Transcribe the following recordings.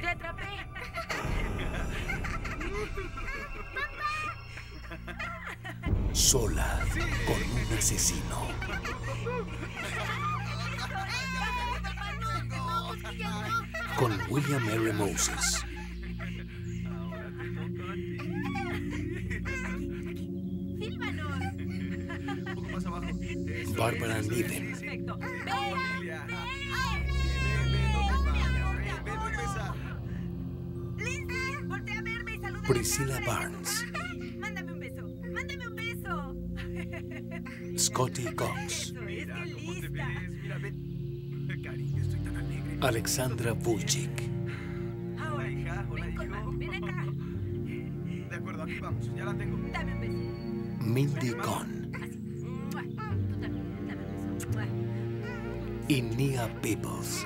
¡Te atrapé! Sola con un asesino. Con William R. Moses. ¡Fílmanos! Un poco más abajo. Eso Bárbara es. Niven. Perfecto. Familia. Ven, no pesa. ¡Lindsay! ¡Voltea a verme y saluda a la Priscilla cámara! Barnes. ¡Mándame un beso! ¡Mándame un beso! Scotty Cox. Eso es, Mira qué cómo te lista. ves. Mira, ven. Cariño, estoy tan alegre. Alexandra Vujicic. Ahora, Hola, hija. Hola, ven con hijo. mami, ven acá. De acuerdo, aquí vamos. Ya la tengo. Dame un beso. Mindy Cohn. Así. ¡Mua! Tú también, dame un beso. ¡Mua! Y Nia Peebles.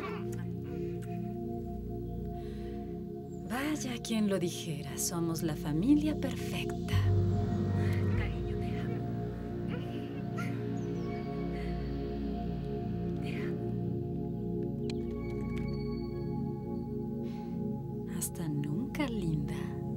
Vaya, quien lo dijera, somos la familia perfecta. Cariño, te amo. Te amo. Hasta nunca, linda.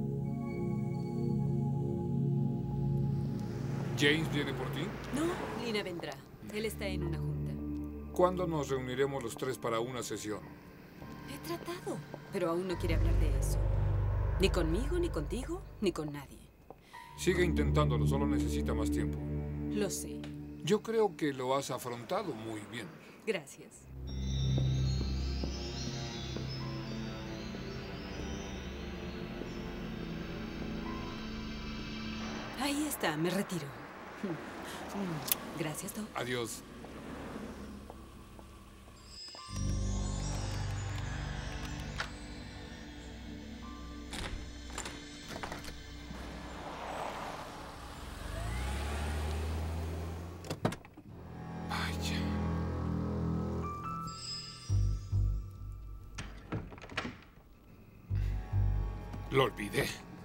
¿James viene por ti? No, Lina vendrá. Él está en una junta. ¿Cuándo nos reuniremos los tres para una sesión? He tratado, pero aún no quiere hablar de eso. Ni conmigo, ni contigo, ni con nadie. Sigue intentándolo, solo necesita más tiempo. Lo sé. Yo creo que lo has afrontado muy bien. Gracias. Ahí está, me retiro. Gracias, Doc. Adiós. Vaya. Lo olvidé.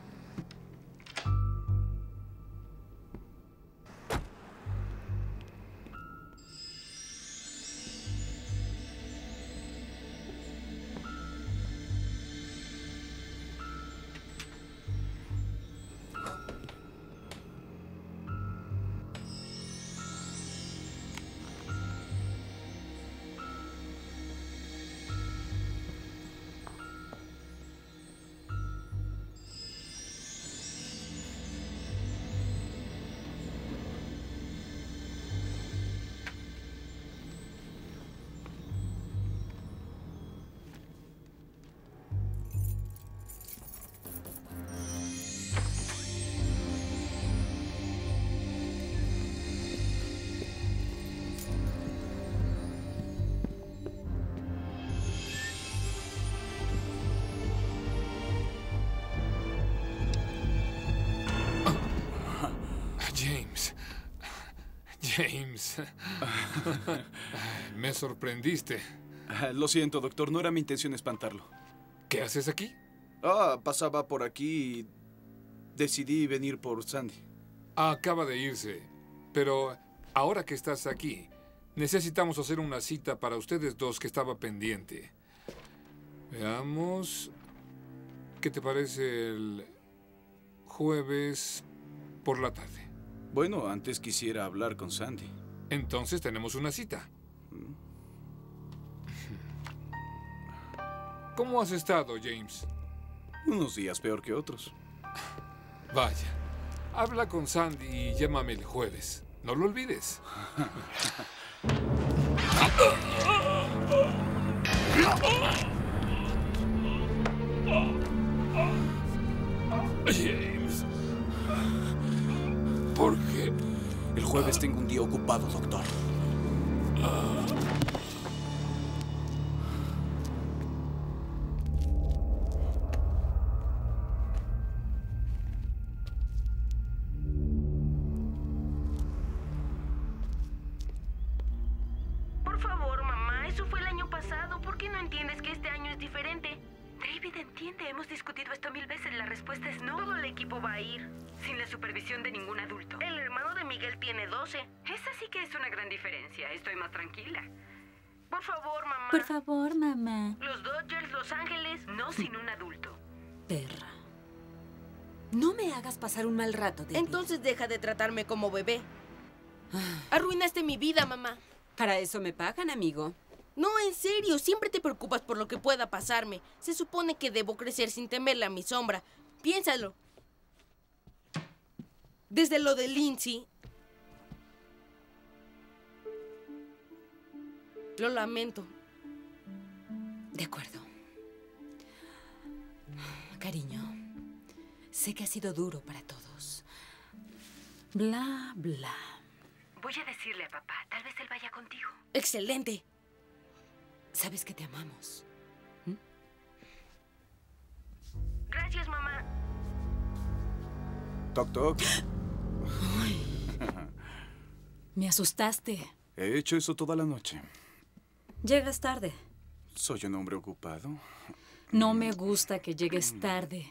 James. Me sorprendiste. Lo siento, doctor. No era mi intención espantarlo. ¿Qué haces aquí? Pasaba por aquí y decidí venir por Sandy. Acaba de irse. Pero ahora que estás aquí, necesitamos hacer una cita para ustedes dos que estaba pendiente. Veamos. ¿Qué te parece el jueves por la tarde? Bueno, antes quisiera hablar con Sandy. Entonces tenemos una cita. ¿Cómo has estado, James? Unos días peor que otros. Vaya. Habla con Sandy y llámame el jueves. No lo olvides. James. ¿Por qué? El jueves tengo un día ocupado, doctor. Por favor, mamá, eso fue el año pasado. ¿Por qué no entiendes que este año es diferente? David, entiende, hemos discutido esto 1000 veces. La respuesta es no. Todo el equipo va a ir, sin la supervisión de ningún adulto. El hermano de Miguel tiene 12. Esa sí que es una gran diferencia. Estoy más tranquila. Por favor, mamá. Por favor, mamá. Los Dodgers, Los Ángeles, no sin una hagas pasar un mal rato, David. Entonces deja de tratarme como bebé. Arruinaste mi vida, mamá. Para eso me pagan, amigo. No, en serio, siempre te preocupas por lo que pueda pasarme. Se supone que debo crecer sin temerle a mi sombra. Piénsalo. Desde lo de Lindsay. Lo lamento. De acuerdo. Cariño, sé que ha sido duro para todos. Bla, bla. Voy a decirle a papá. Tal vez él vaya contigo. Excelente. Sabes que te amamos. Gracias, mamá. Toc, toc. Me asustaste. He hecho eso toda la noche. Llegas tarde. Soy un hombre ocupado. No me gusta que llegues tarde.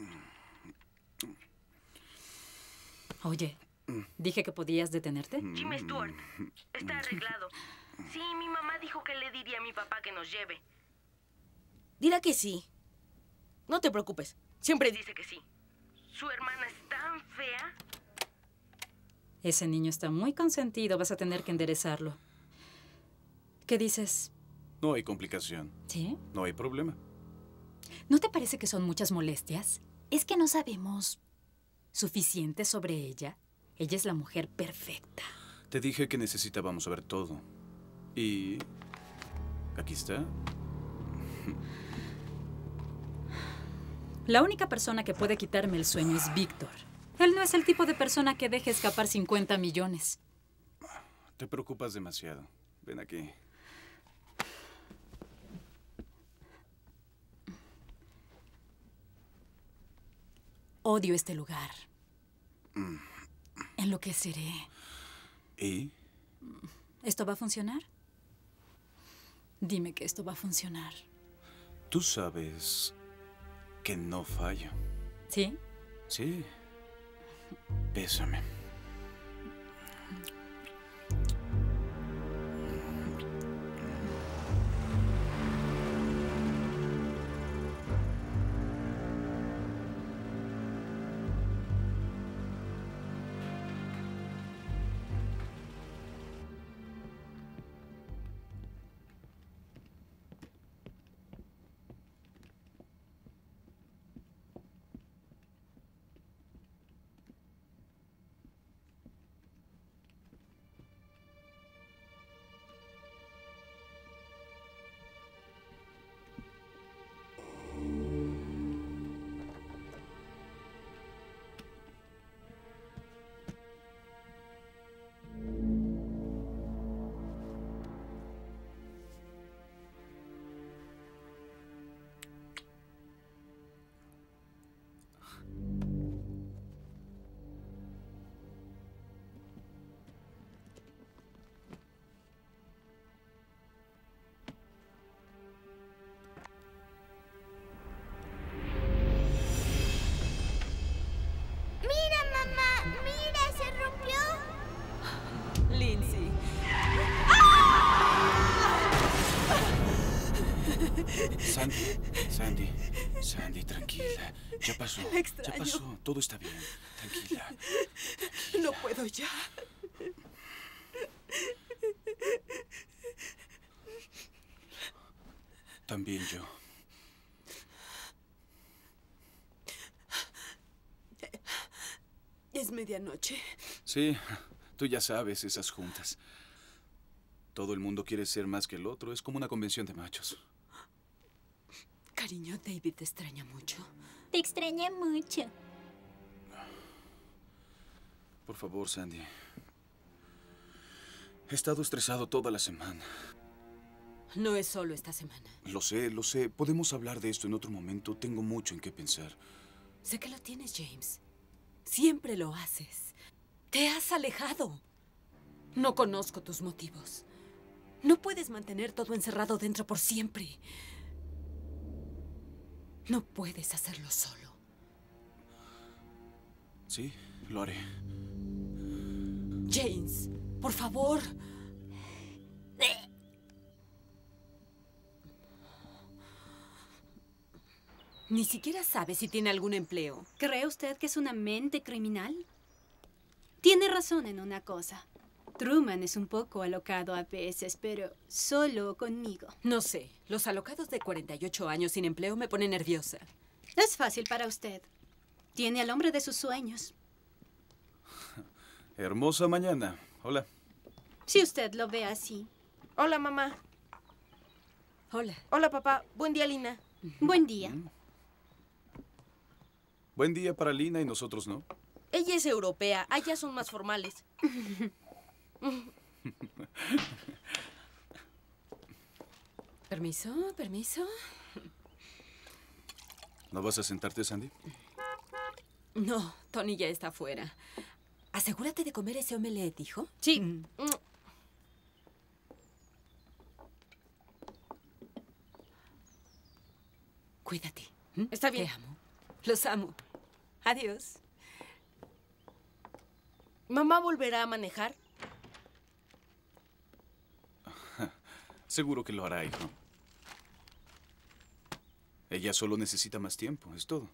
Oye, ¿dije que podías detenerte? Jim Stewart. Está arreglado. Sí, mi mamá dijo que le diría a mi papá que nos lleve. Dirá que sí. No te preocupes. Siempre Dice que sí. Su hermana es tan fea. Ese niño está muy consentido. Vas a tener que enderezarlo. ¿Qué dices? No hay complicación. ¿Sí? No hay problema. ¿No te parece que son muchas molestias? Es que no sabemos suficiente sobre ella. Ella es la mujer perfecta. Te dije que necesitábamos saber todo. Y... aquí está. La única persona que puede quitarme el sueño es Víctor. Él no es el tipo de persona que deje escapar 50 millones. Te preocupas demasiado. Ven aquí. Odio este lugar. Enloqueceré. ¿Y? ¿Esto va a funcionar? Dime que esto va a funcionar. Tú sabes que no fallo. ¿Sí? Sí. Bésame. Lindsay. Sandy, tranquila. Ya pasó. La extraño. Ya pasó. Todo está bien. Tranquila. No puedo ya. También yo. Es medianoche. Sí, tú ya sabes esas juntas. Todo el mundo quiere ser más que el otro. Es como una convención de machos. Cariño, David te extraña mucho. Te extrañé mucho. Por favor, Sandy. He estado estresado toda la semana. No es solo esta semana. Lo sé, lo sé. Podemos hablar de esto en otro momento. Tengo mucho en qué pensar. Sé que lo tienes, James. Siempre lo haces. Te has alejado. No conozco tus motivos. No puedes mantener todo encerrado dentro por siempre. No puedes hacerlo solo. Sí, lo haré. James, por favor. Ni siquiera sabe si tiene algún empleo. ¿Cree usted que es una mente criminal? Tiene razón en una cosa. Truman es un poco alocado a veces, pero solo conmigo. No sé. Los alocados de 48 años sin empleo me ponen nerviosa. Es fácil para usted. Tiene al hombre de sus sueños. Hermosa mañana. Hola. Si usted lo ve así. Hola, mamá. Hola. Hola, papá. Buen día, Lina. Buen día. Buen día para Lina y nosotros no. Ella es europea. Allá son más formales. Permiso, permiso. ¿No vas a sentarte, Sandy? No, Tony ya está afuera. Asegúrate de comer ese omelette, hijo. Sí. Cuídate. Está bien. Te amo. Los amo. Adiós. ¿Mamá volverá a manejar? Seguro que lo hará, hijo. Ella solo necesita más tiempo, es todo.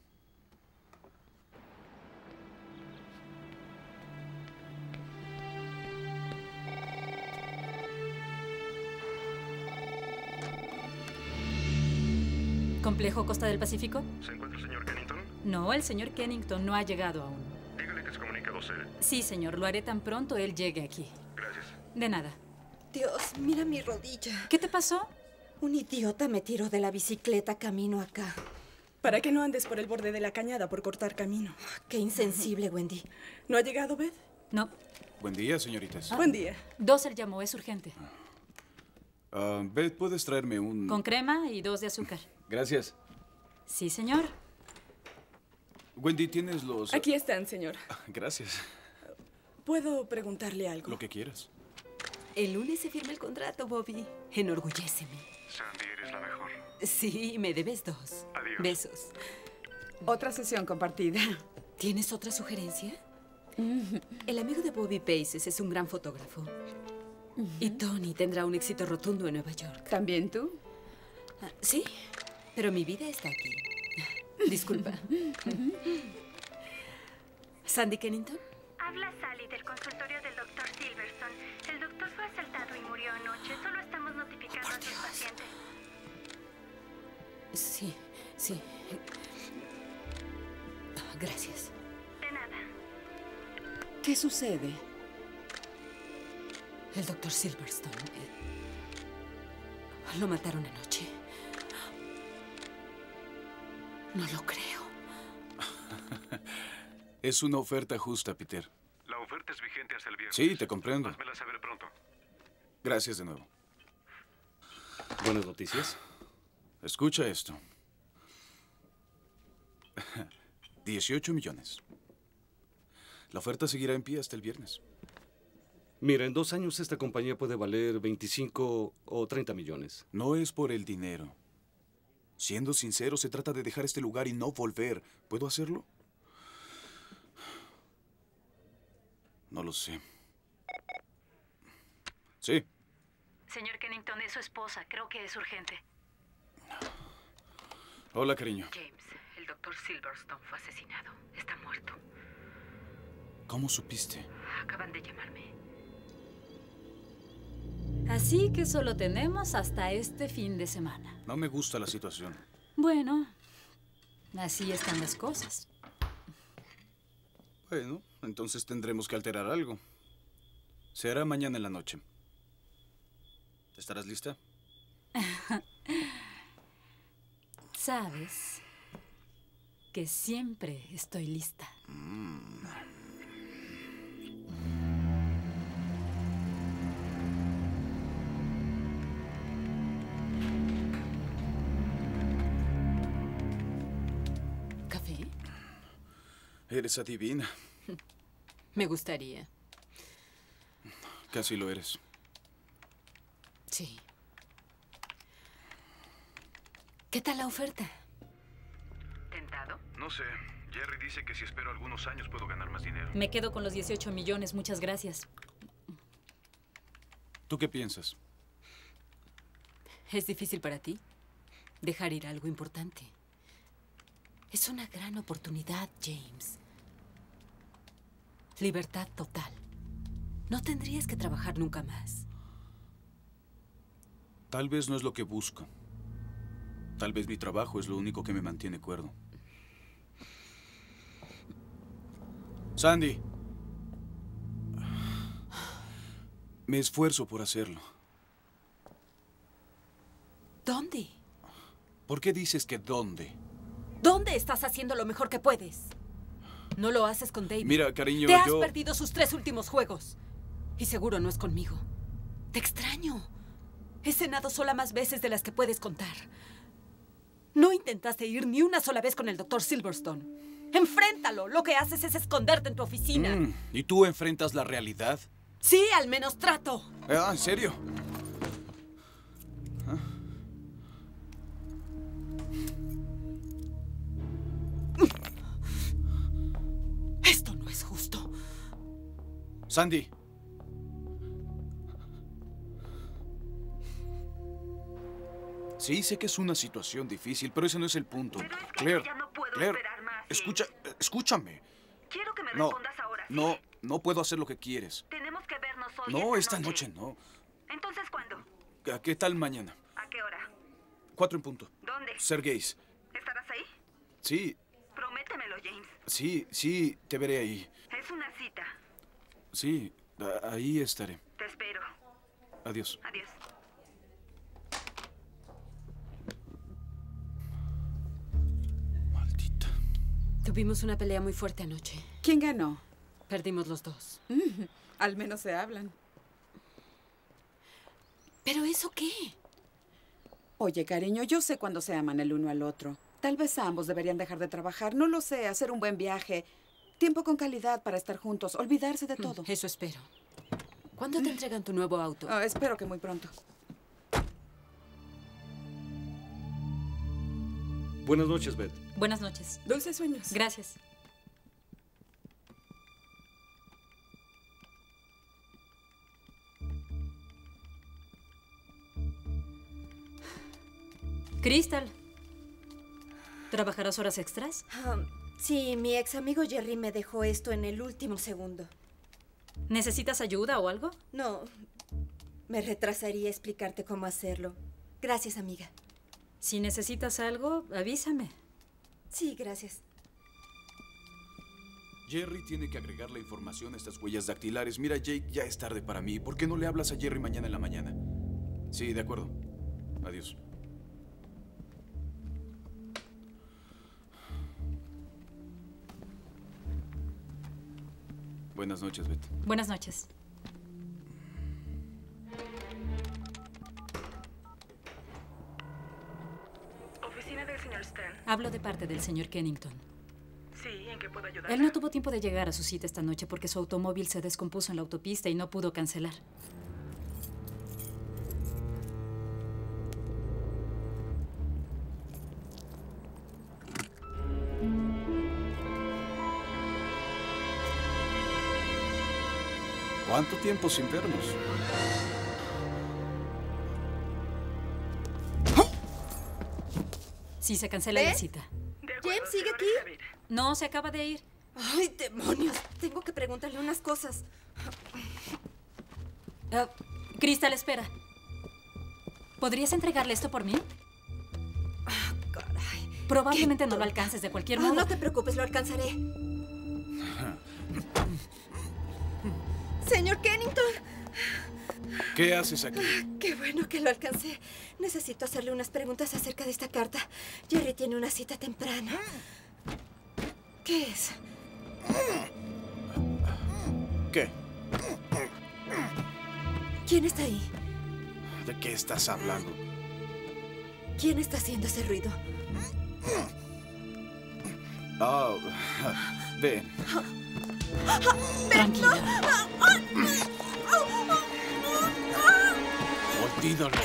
¿Complejo Costa del Pacífico? ¿Se encuentra el señor Kennington? No, el señor Kennington no ha llegado aún. Dígale que se comunica a 12. Sí, señor, lo haré tan pronto él llegue aquí. Gracias. De nada. Dios, mira mi rodilla. ¿Qué te pasó? Un idiota me tiró de la bicicleta camino acá. Para que no andes por el borde de la cañada por cortar camino. Qué insensible, Wendy. ¿No ha llegado Beth? No. Buen día, señoritas. Buen día. Doser llamó, es urgente. Beth, ¿puedes traerme un...? Con crema y 2 de azúcar. Gracias. Sí, señor. Wendy, ¿tienes los...? Aquí están, señor. Gracias. ¿Puedo preguntarle algo? Lo que quieras. El lunes se firma el contrato, Bobby. Enorgulléceme. Sandy, eres la mejor. Sí, me debes 2. Adiós. Besos. Otra sesión compartida. ¿Tienes otra sugerencia? El amigo de Bobby Paces es un gran fotógrafo. Y Tony tendrá un éxito rotundo en Nueva York. ¿También tú? Sí, pero mi vida está aquí. Disculpa. ¿Sandy Kennington? Habla Sally del consultorio del Dr. Silverstone. El doctor fue asaltado y murió anoche. Solo estamos notificando a sus pacientes. Sí, sí. Gracias. De nada. ¿Qué sucede? El Dr. Silverstone. Lo mataron anoche. No lo creo. Es una oferta justa, Peter. La oferta es vigente hasta el viernes. Sí, te comprendo. Házmela saber pronto. Gracias de nuevo. Buenas noticias. Escucha esto. 18 millones. La oferta seguirá en pie hasta el viernes. Mira, en 2 años esta compañía puede valer 25 o 30 millones. No es por el dinero. Siendo sincero, se trata de dejar este lugar y no volver. ¿Puedo hacerlo? No lo sé. Sí. Señor Kennington, es su esposa. Creo que es urgente. Hola, cariño. James, el Dr. Silverstone fue asesinado. Está muerto. ¿Cómo supiste? Acaban de llamarme. Así que solo tenemos hasta este fin de semana. No me gusta la situación. Bueno, así están las cosas. Bueno, entonces tendremos que alterar algo. Se hará mañana en la noche. ¿Estarás lista? Sabes que siempre estoy lista. ¿Café? Eres adivina. Me gustaría. Casi lo eres. Sí. ¿Qué tal la oferta? ¿Tentado? No sé. Jerry dice que si espero algunos años puedo ganar más dinero. Me quedo con los 18 millones, muchas gracias. ¿Tú qué piensas? ¿Es difícil para ti dejar ir algo importante? Es una gran oportunidad, James. Libertad total. No tendrías que trabajar nunca más. Tal vez no es lo que busco. Tal vez mi trabajo es lo único que me mantiene cuerdo. Sandy. Me esfuerzo por hacerlo. ¿Dónde? ¿Por qué dices que dónde? ¿Dónde estás haciendo lo mejor que puedes? No lo haces con David. Mira, cariño, Te has perdido sus 3 últimos juegos. Y seguro no es conmigo. Te extraño. He cenado sola más veces de las que puedes contar. No intentaste ir ni una sola vez con el Dr. Silverstone. ¡Enfréntalo! Lo que haces es esconderte en tu oficina. ¿Y tú enfrentas la realidad? Sí, al menos trato. ¿En serio? Esto no es justo. Sandy. Sí, sé que es una situación difícil, pero ese no es el punto. Pero es que Claire, ya no puedo Claire, esperar más. escúchame. Quiero que me No, respondas ahora. ¿sí? no puedo hacer lo que quieres. Tenemos que vernos hoy. No, esta noche no. Entonces, ¿cuándo? ¿Qué tal mañana? ¿A qué hora? 4 en punto. ¿Dónde? Sergei's. ¿Estarás ahí? Sí, Prométemelo, James. sí, te veré ahí. Es una cita. Sí, ahí estaré. Te espero. Adiós. Adiós. Tuvimos una pelea muy fuerte anoche. ¿Quién ganó? Perdimos los dos. Al menos se hablan. ¿Pero eso qué? Oye, cariño, yo sé cuándo se aman el uno al otro. Tal vez ambos deberían dejar de trabajar, no lo sé, hacer un buen viaje. Tiempo con calidad para estar juntos, olvidarse de todo. Eso espero. ¿Cuándo te entregan tu nuevo auto? Espero que muy pronto. Buenas noches, Beth. Buenas noches. Dulces sueños. Gracias. Crystal, ¿trabajarás horas extras? Sí, mi ex amigo Jerry me dejó esto en el último segundo. ¿Necesitas ayuda o algo? No, me retrasaría explicarte cómo hacerlo. Gracias, amiga. Si necesitas algo, avísame. Sí, gracias. Jerry tiene que agregar la información a estas huellas dactilares. Mira, Jake, ya es tarde para mí. ¿Por qué no le hablas a Jerry mañana en la mañana? Sí, de acuerdo. Adiós. Buenas noches, Beth. Buenas noches. Oficina del señor Stern. Hablo de parte del señor Kennington. Sí, ¿en qué puedo ayudar? Él no tuvo tiempo de llegar a su cita esta noche porque su automóvil se descompuso en la autopista y no pudo cancelar. ¿Cuánto tiempo sin vernos? Sí, se cancela la cita. ¿James sigue aquí? No, se acaba de ir. ¡Ay, demonios! Tengo que preguntarle unas cosas. Crystal, espera. ¿Podrías entregarle esto por mí? Caray. Probablemente no lo alcances de cualquier modo. No te preocupes, lo alcanzaré. Señor Kennington. ¿Qué haces aquí? Qué bueno que lo alcancé. Necesito hacerle unas preguntas acerca de esta carta. Jerry tiene una cita temprana. ¿Qué es? ¿Qué? ¿Quién está ahí? ¿De qué estás hablando? ¿Quién está haciendo ese ruido? Oh, ven. Tranquila. Olvídalo.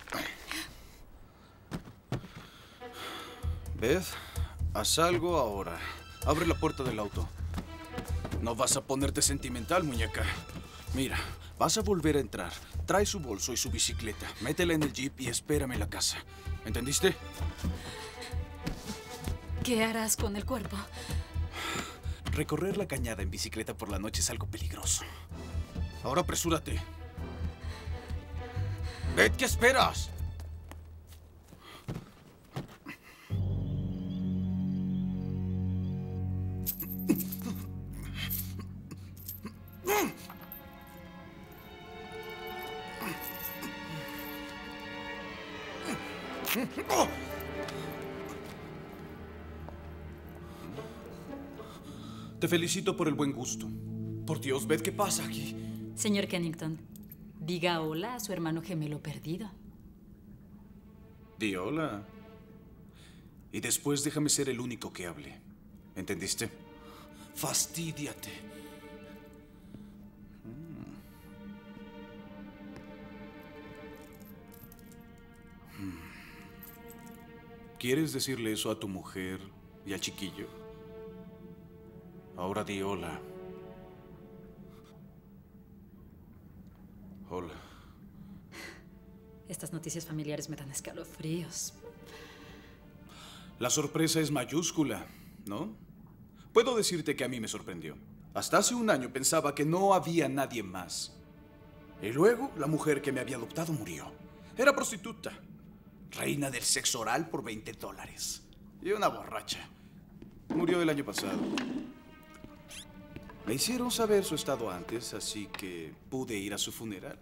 Beth, haz algo ahora. Abre la puerta del auto. No vas a ponerte sentimental, muñeca. Mira, vas a volver a entrar. Trae su bolso y su bicicleta. Métela en el jeep y espérame en la casa. ¿Entendiste? ¿Qué harás con el cuerpo? Recorrer la cañada en bicicleta por la noche es algo peligroso. Ahora apresúrate. Beth, ¿qué esperas? Te felicito por el buen gusto. Por Dios, Beth, ¿qué pasa aquí? Señor Kennington, diga hola a su hermano gemelo perdido. Di hola. Y después déjame ser el único que hable. ¿Entendiste? Fastídiate. ¿Quieres decirle eso a tu mujer y al chiquillo? Ahora di hola. Hola. Estas noticias familiares me dan escalofríos. La sorpresa es mayúscula, ¿no? Puedo decirte que a mí me sorprendió. Hasta hace un año pensaba que no había nadie más. Y luego la mujer que me había adoptado murió. Era prostituta. Reina del sexo oral por $20. Y una borracha. Murió el año pasado. Me hicieron saber su estado antes, así que pude ir a su funeral.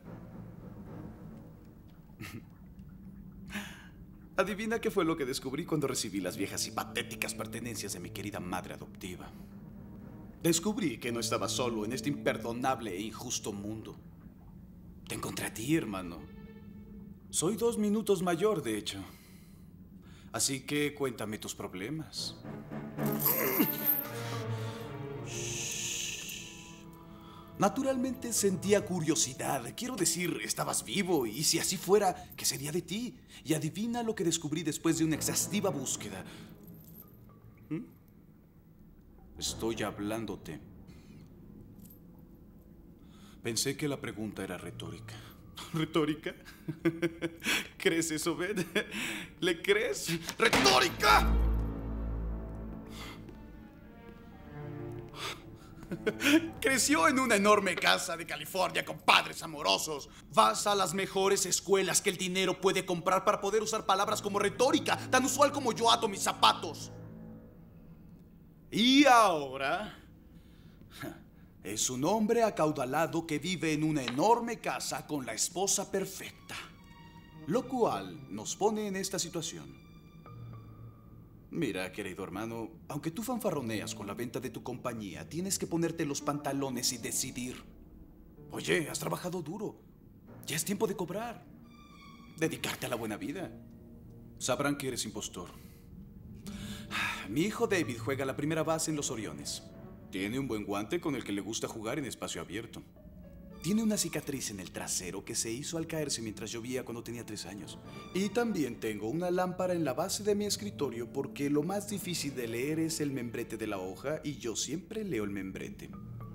Adivina qué fue lo que descubrí cuando recibí las viejas y patéticas pertenencias de mi querida madre adoptiva. Descubrí que no estaba solo en este imperdonable e injusto mundo. Te encontré a ti, hermano. Soy 2 minutos mayor, de hecho. Así que cuéntame tus problemas. Naturalmente sentía curiosidad. Quiero decir, estabas vivo y si así fuera, ¿qué sería de ti? Y adivina lo que descubrí después de una exhaustiva búsqueda. Estoy hablándote. Pensé que la pregunta era retórica. ¿Retórica? ¿Crees eso, Ben? ¿Le crees? ¡Retórica! Creció en una enorme casa de California con padres amorosos. Vas a las mejores escuelas que el dinero puede comprar para poder usar palabras como retórica, tan usual como yo ato mis zapatos. Y ahora es un hombre acaudalado que vive en una enorme casa con la esposa perfecta, lo cual nos pone en esta situación. Mira, querido hermano, aunque tú fanfarroneas con la venta de tu compañía, tienes que ponerte los pantalones y decidir. Oye, has trabajado duro. Ya es tiempo de cobrar. Dedicarte a la buena vida. Sabrán que eres impostor. Mi hijo David juega la primera base en los Oriones. Tiene un buen guante con el que le gusta jugar en espacio abierto. Tiene una cicatriz en el trasero que se hizo al caerse mientras llovía cuando tenía 3 años. Y también tengo una lámpara en la base de mi escritorio porque lo más difícil de leer es el membrete de la hoja y yo siempre leo el membrete.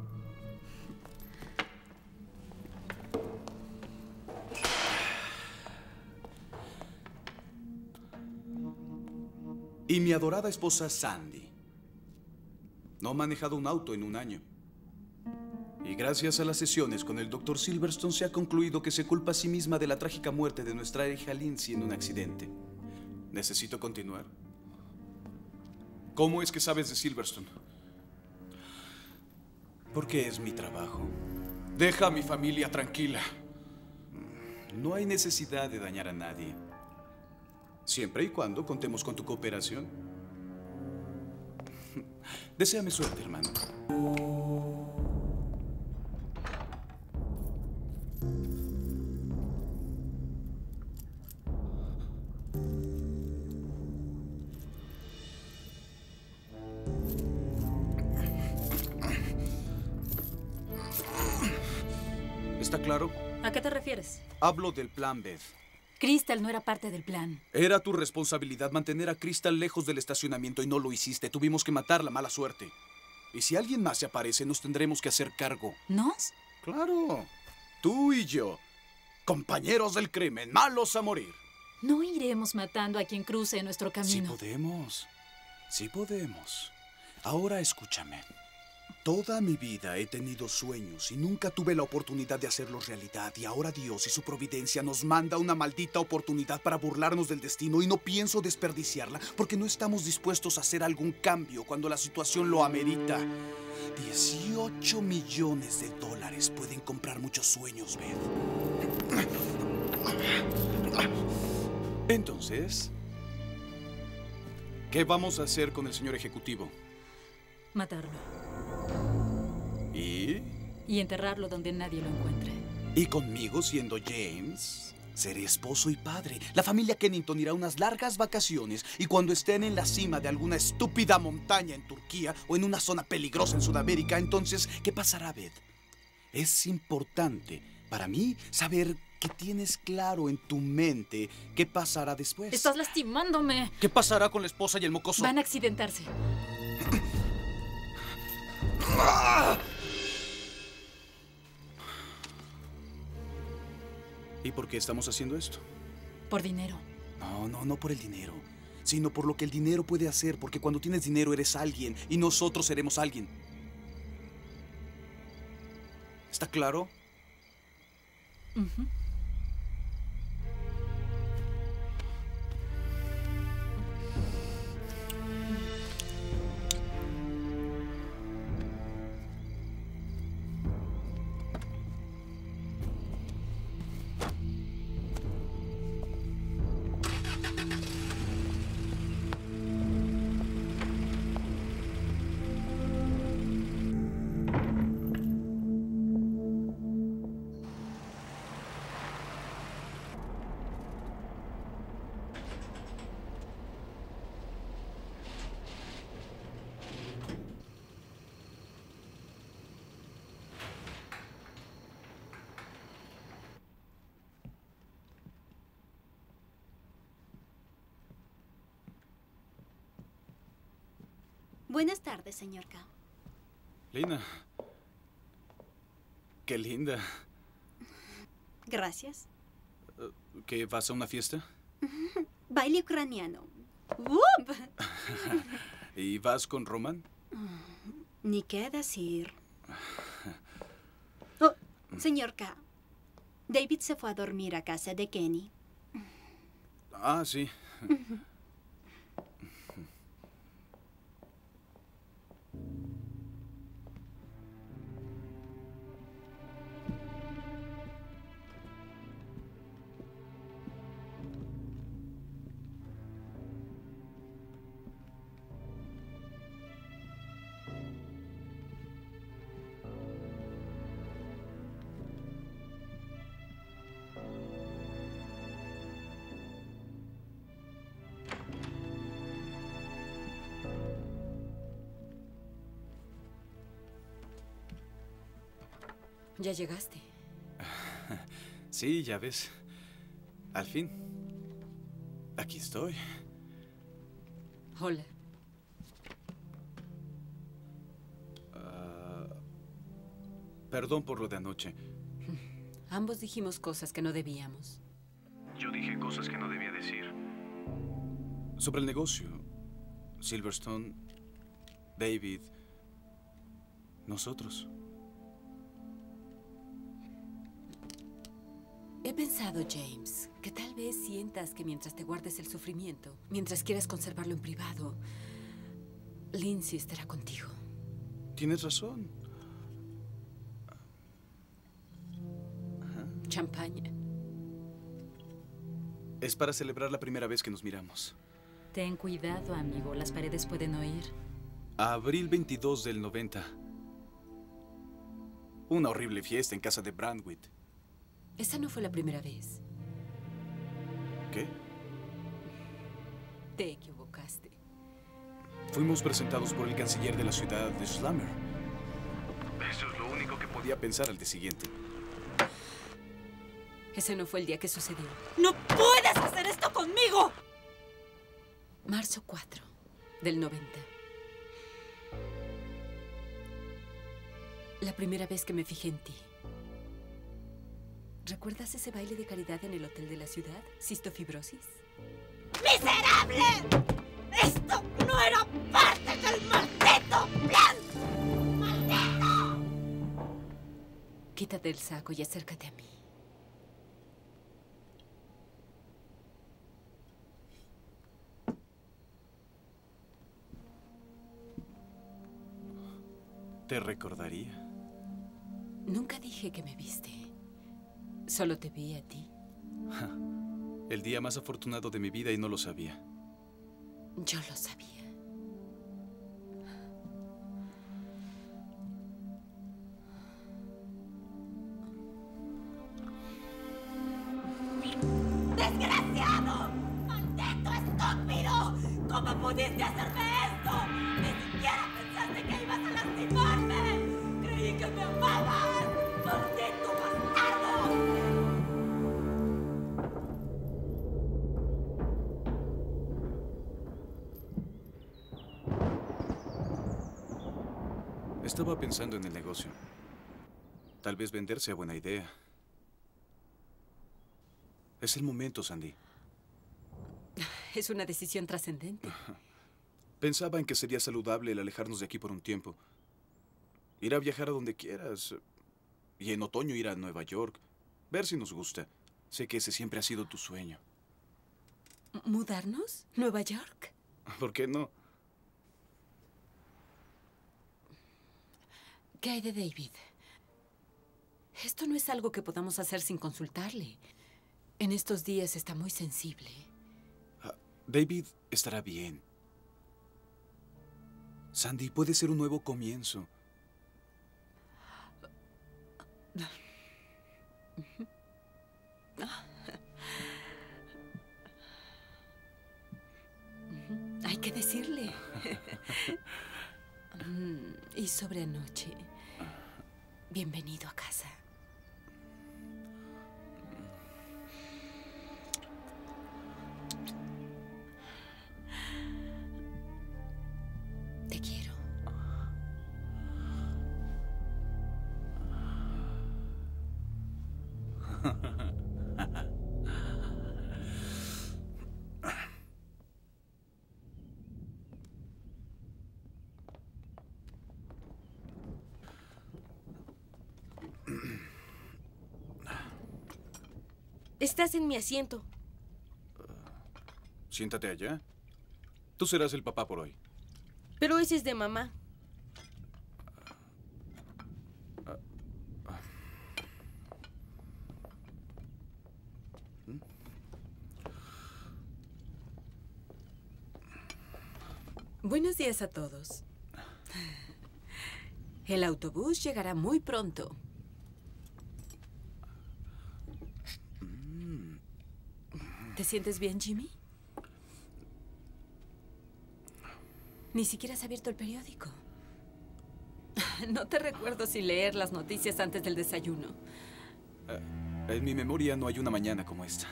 Y mi adorada esposa Sandy. No ha manejado un auto en 1 año. Y gracias a las sesiones con el Dr. Silverstone se ha concluido que se culpa a sí misma de la trágica muerte de nuestra hija Lindsay en un accidente. ¿Necesito continuar? ¿Cómo es que sabes de Silverstone? Porque es mi trabajo. Deja a mi familia tranquila. No hay necesidad de dañar a nadie. Siempre y cuando contemos con tu cooperación. Deséame suerte, hermano. ¿Está claro? ¿A qué te refieres? Hablo del plan, Beth. Crystal no era parte del plan. Era tu responsabilidad mantener a Crystal lejos del estacionamiento y no lo hiciste. Tuvimos que matarla, mala suerte. Y si alguien más se aparece, nos tendremos que hacer cargo. ¿Nos? Claro. Tú y yo. Compañeros del crimen, malos a morir. No iremos matando a quien cruce nuestro camino. Sí podemos. Sí podemos. Ahora escúchame. Toda mi vida he tenido sueños y nunca tuve la oportunidad de hacerlos realidad. Y ahora Dios y su providencia nos manda una maldita oportunidad para burlarnos del destino y no pienso desperdiciarla porque no estamos dispuestos a hacer algún cambio cuando la situación lo amerita. 18 millones de dólares pueden comprar muchos sueños, Beth. Entonces, ¿qué vamos a hacer con el señor ejecutivo? Matarlo. ¿Y? Y enterrarlo donde nadie lo encuentre. Y conmigo, siendo James, seré esposo y padre. La familia Kennington irá unas largas vacaciones y cuando estén en la cima de alguna estúpida montaña en Turquía o en una zona peligrosa en Sudamérica, entonces, ¿qué pasará, Beth? Es importante para mí saber que tienes claro en tu mente qué pasará después. ¡Estás lastimándome! ¿Qué pasará con la esposa y el mocoso? Van a accidentarse. ¿Y por qué estamos haciendo esto? Por dinero. No por el dinero, sino por lo que el dinero puede hacer, porque cuando tienes dinero eres alguien y nosotros seremos alguien. ¿Está claro? Buenas tardes, señor K. Lina. Qué linda. Gracias. ¿Qué, vas a una fiesta? Baile ucraniano. ¡Wup! ¿Y vas con Roman? Ni qué decir. Oh, señor K. David se fue a dormir a casa de Kenny. Ah, sí. Ya llegaste. Sí, ya ves. Al fin. Aquí estoy. Hola. Perdón por lo de anoche. Ambos dijimos cosas que no debíamos. Yo dije cosas que no debía decir. Sobre el negocio. Silverstone, David, nosotros. He pensado, James, que tal vez sientas que mientras te guardes el sufrimiento, mientras quieras conservarlo en privado, Lindsay estará contigo. Tienes razón. Champaña. Es para celebrar la primera vez que nos miramos. Ten cuidado, amigo. Las paredes pueden oír. Abril 22 del 90. Una horrible fiesta en casa de Brandwit. Esa no fue la primera vez. ¿Qué? Te equivocaste. Fuimos presentados por el canciller de la ciudad de Slammer. Eso es lo único que podía pensar al día siguiente. Ese no fue el día que sucedió. ¡No puedes hacer esto conmigo! Marzo 4 del 90. La primera vez que me fijé en ti. ¿Recuerdas ese baile de caridad en el hotel de la ciudad? ¿Cistofibrosis? ¡Miserable! ¡Esto no era Quítate el saco y acércate a mí. ¿Te recordaría? Nunca dije que me viste. Solo te vi a ti. El día más afortunado de mi vida y no lo sabía. Yo lo sabía. ¡Desgraciado! ¡Maldito estúpido! ¿Cómo pudiste hacerme esto? ¡Ni siquiera pensaste que ibas a lastimarme! ¡Creí que me amabas! ¡Maldito bastardo! Estaba pensando en el negocio. Tal vez vender sea buena idea. Es el momento, Sandy. Es una decisión trascendente. Pensaba en que sería saludable el alejarnos de aquí por un tiempo. Ir a viajar a donde quieras. Y en otoño ir a Nueva York. Ver si nos gusta. Sé que ese siempre ha sido tu sueño. ¿Mudarnos? ¿Nueva York? ¿Por qué no? ¿Qué hay de David? Esto no es algo que podamos hacer sin consultarle. En estos días está muy sensible. David estará bien. Sandy, puede ser un nuevo comienzo. Hay que decirle. Y sobre anoche. Bienvenido a casa. Te quiero. Estás en mi asiento. Siéntate allá. Tú serás el papá por hoy. Pero ese es de mamá. Buenos días a todos. El autobús llegará muy pronto. ¿Te sientes bien, Jimmy? Ni siquiera has abierto el periódico. No te recuerdo si leer las noticias antes del desayuno. En mi memoria no hay una mañana como esta.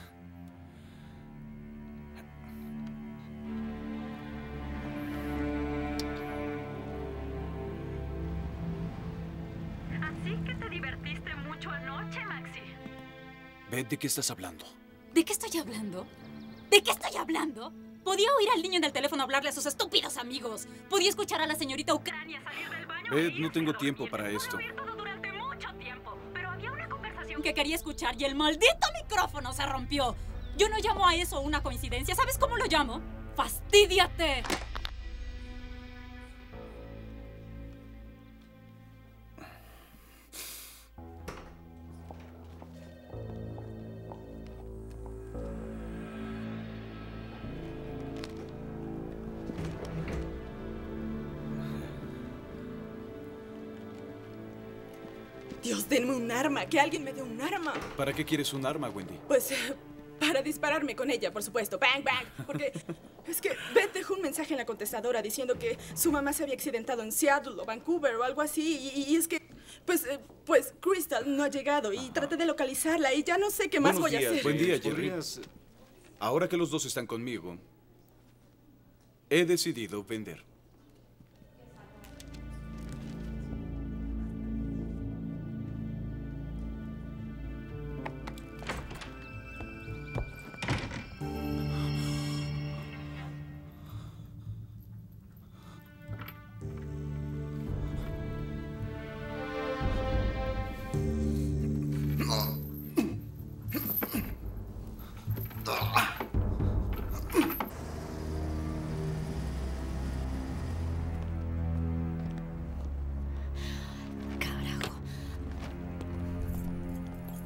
Así que te divertiste mucho anoche, Maxi. Beth, ¿de qué estás hablando? ¿De qué estoy hablando? ¿De qué estoy hablando? Podía oír al niño en el teléfono hablarle a sus estúpidos amigos. Podía escuchar a la señorita Ucrania salir del baño. Beth, no tengo tiempo para esto. Durante mucho tiempo, pero había una conversación Que quería escuchar y el maldito micrófono se rompió. Yo no llamo a eso una coincidencia. ¿Sabes cómo lo llamo? ¡Fastídiate! Dios, denme un arma. Que alguien me dé un arma. ¿Para qué quieres un arma, Wendy? Pues para dispararme con ella, por supuesto. Bang, bang. Porque es que Beth dejó un mensaje en la contestadora diciendo que su mamá se había accidentado en Seattle o Vancouver o algo así. Y es que, pues Crystal no ha llegado y traté de localizarla y ya no sé qué más voy a hacer. Buen día, Jerry. Ahora que los dos están conmigo, he decidido vender.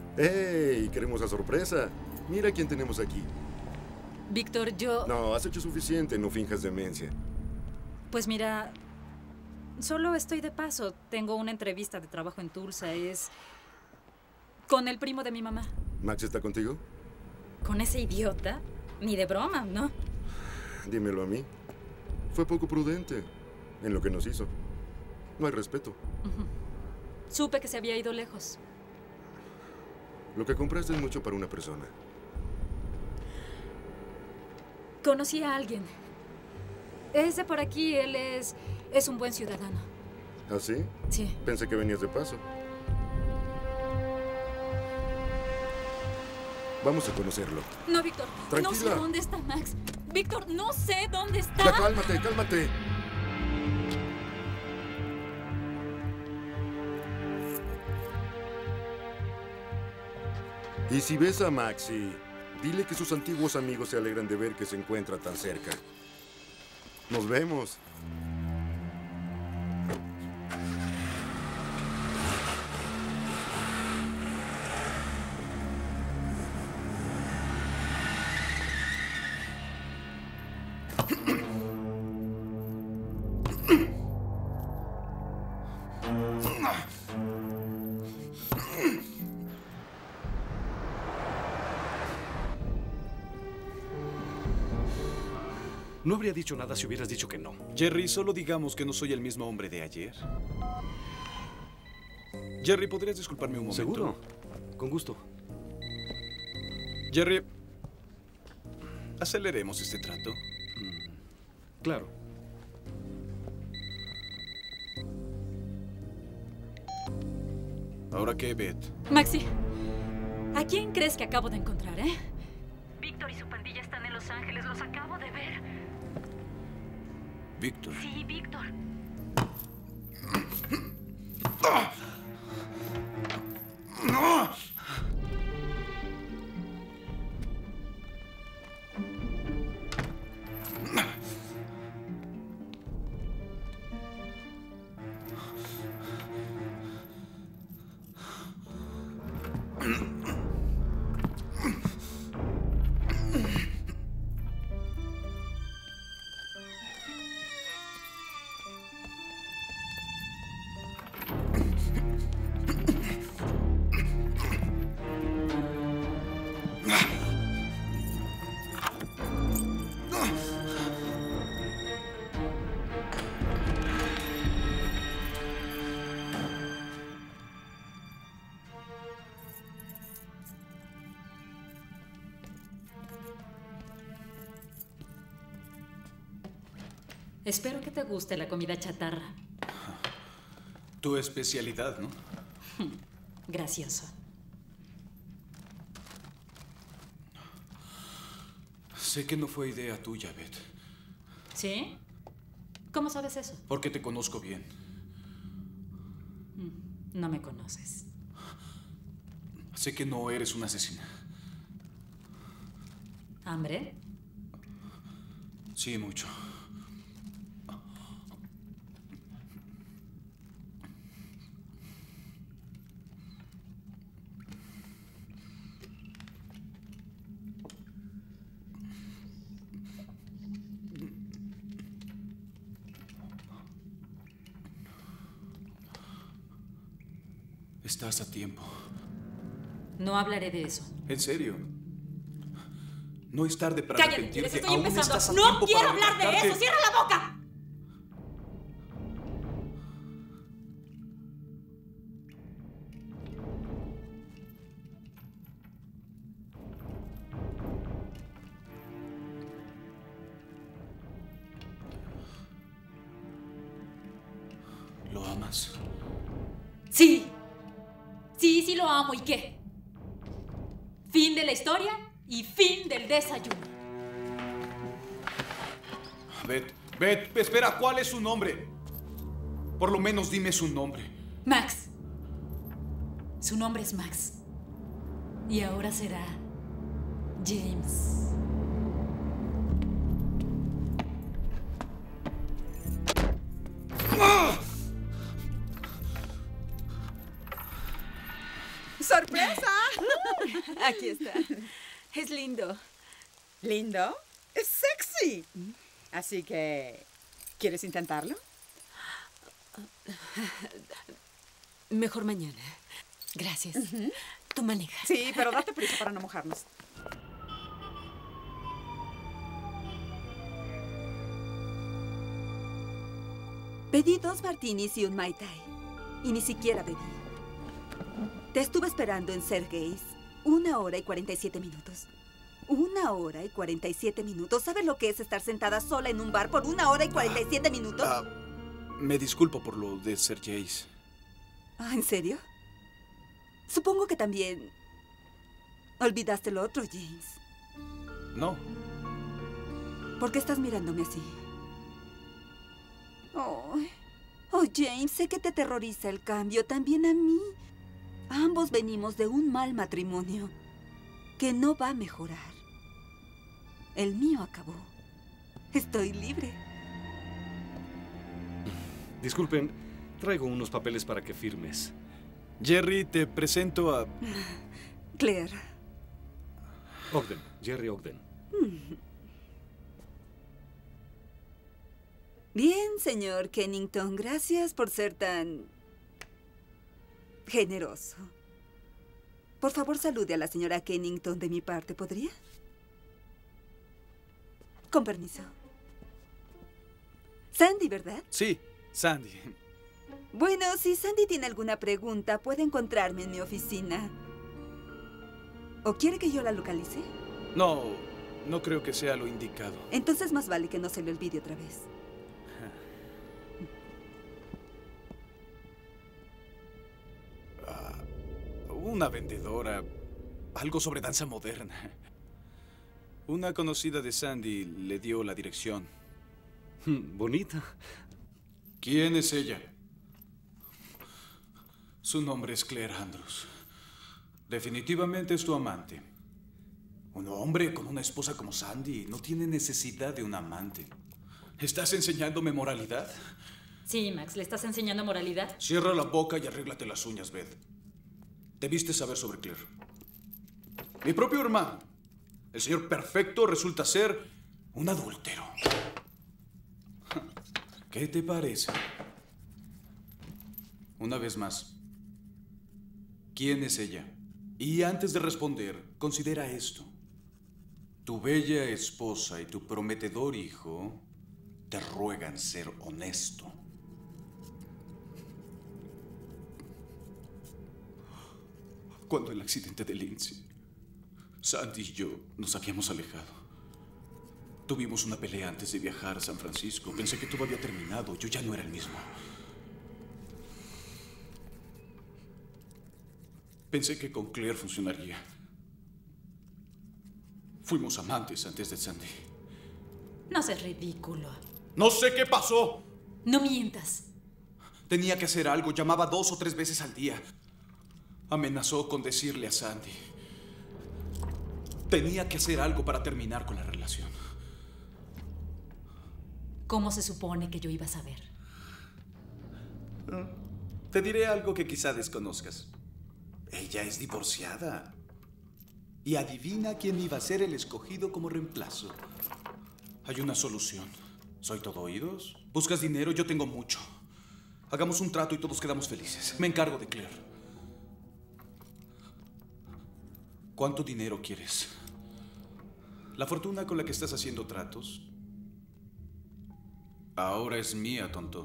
¡Ey! Queremos la sorpresa. Mira quién tenemos aquí. Víctor, yo... No, has hecho suficiente. No finjas demencia. Pues mira, solo estoy de paso. Tengo una entrevista de trabajo en Tulsa. Es con el primo de mi mamá. ¿Max está contigo? ¿Con ese idiota? Ni de broma, ¿no? Dímelo a mí. Fue poco prudente en lo que nos hizo. No hay respeto. Supe que se había ido lejos. Lo que compraste es mucho para una persona. Conocí a alguien. Es de por aquí. Él es un buen ciudadano. ¿Ah, sí? Sí. Pensé que venías de paso. Vamos a conocerlo. No, Víctor. Tranquila. No sé dónde está Max. Víctor, no sé dónde está. Ya, cálmate, cálmate. Y si ves a Maxi, dile que sus antiguos amigos se alegran de ver que se encuentra tan cerca. Nos vemos. No habría dicho nada si hubieras dicho que no. Jerry, solo digamos que no soy el mismo hombre de ayer. Jerry, ¿podrías disculparme un momento? ¿Seguro? Con gusto. Jerry, aceleremos este trato. Claro. ¿Ahora qué, Beth? Maxi, ¿a quién crees que acabo de encontrar, Víctor y su pandilla están en Los Ángeles. Los acabo de ver. Víctor. Sí, Víctor. ¡No! Espero que te guste la comida chatarra. Tu especialidad, ¿no? Gracioso. Sé que no fue idea tuya, Beth. ¿Sí? ¿Cómo sabes eso? Porque te conozco bien. No me conoces. Sé que no eres una asesina. ¿Hambre? Sí, mucho. Estás a tiempo. No hablaré de eso. ¿En serio? No es tarde para Cállate, arrepentirte. estoy Aún empezando. estás a No tiempo quiero para hablar de retractarte. eso. ¡Cierra la boca! ¿Lo amas? Sí. Sí lo amo. ¿Y qué? Fin de la historia y fin del desayuno. Beth, espera, ¿cuál es su nombre? Por lo menos dime su nombre. Max. Su nombre es Max. Y ahora será James. ¡Sorpresa! Aquí está. Es lindo. ¿Lindo? ¡Es sexy! Así que, ¿quieres intentarlo? Mejor mañana. Gracias. Tú manejas. Sí, pero date prisa para no mojarnos. Pedí 2 martinis y un Mai Tai. Y ni siquiera bebí. Te estuve esperando en Sergei's 1 hora y 47 minutos. 1 hora y 47 minutos. ¿Sabes lo que es estar sentada sola en un bar por 1 hora y 47 minutos? Me disculpo por lo de Sergei's. ¿En serio? Supongo que también olvidaste lo otro, James. No. ¿Por qué estás mirándome así? Oh, James, sé que te aterroriza el cambio, también a mí. Ambos venimos de un mal matrimonio que no va a mejorar. El mío acabó. Estoy libre. Disculpen, traigo unos papeles para que firmes. Jerry, te presento a... Claire. Ogden, Jerry Ogden. Bien, señor Kennington, gracias por ser tan generoso. Por favor, salude a la señora Kennington de mi parte, ¿podría? Con permiso. Sandy, ¿verdad? Sí, Sandy. Bueno, si Sandy tiene alguna pregunta, puede encontrarme en mi oficina. ¿O quiere que yo la localice? No, no creo que sea lo indicado. Entonces más vale que no se le olvide otra vez. Una vendedora. Algo sobre danza moderna. Una conocida de Sandy le dio la dirección. Bonita. ¿Quién es ella? Su nombre es Claire Andrews. Definitivamente es tu amante. Un hombre con una esposa como Sandy no tiene necesidad de un amante. ¿Estás enseñándome moralidad? Sí, Max, ¿le estás enseñando moralidad? Cierra la boca y arréglate las uñas, Beth. Debiste saber sobre Claire. Mi propio hermano, el señor Perfecto, resulta ser un adúltero. ¿Qué te parece? Una vez más, ¿quién es ella? Y antes de responder, considera esto. Tu bella esposa y tu prometedor hijo te ruegan ser honesto. Cuando el accidente de Lindsay, Sandy y yo nos habíamos alejado. Tuvimos una pelea antes de viajar a San Francisco. Pensé que todo había terminado. Yo ya no era el mismo. Pensé que con Claire funcionaría. Fuimos amantes antes de Sandy. No seas ridículo. No sé qué pasó. No mientas. Tenía que hacer algo. Llamaba 2 o 3 veces al día. Amenazó con decirle a Sandy. Tenía que hacer algo para terminar con la relación. ¿Cómo se supone que yo iba a saber? Te diré algo que quizá desconozcas. Ella es divorciada. Y adivina quién iba a ser el escogido como reemplazo. Hay una solución. Soy todo oídos. ¿Buscas dinero? Yo tengo mucho. Hagamos un trato y todos quedamos felices. Me encargo de Claire. ¿Cuánto dinero quieres? La fortuna con la que estás haciendo tratos ahora es mía, tonto.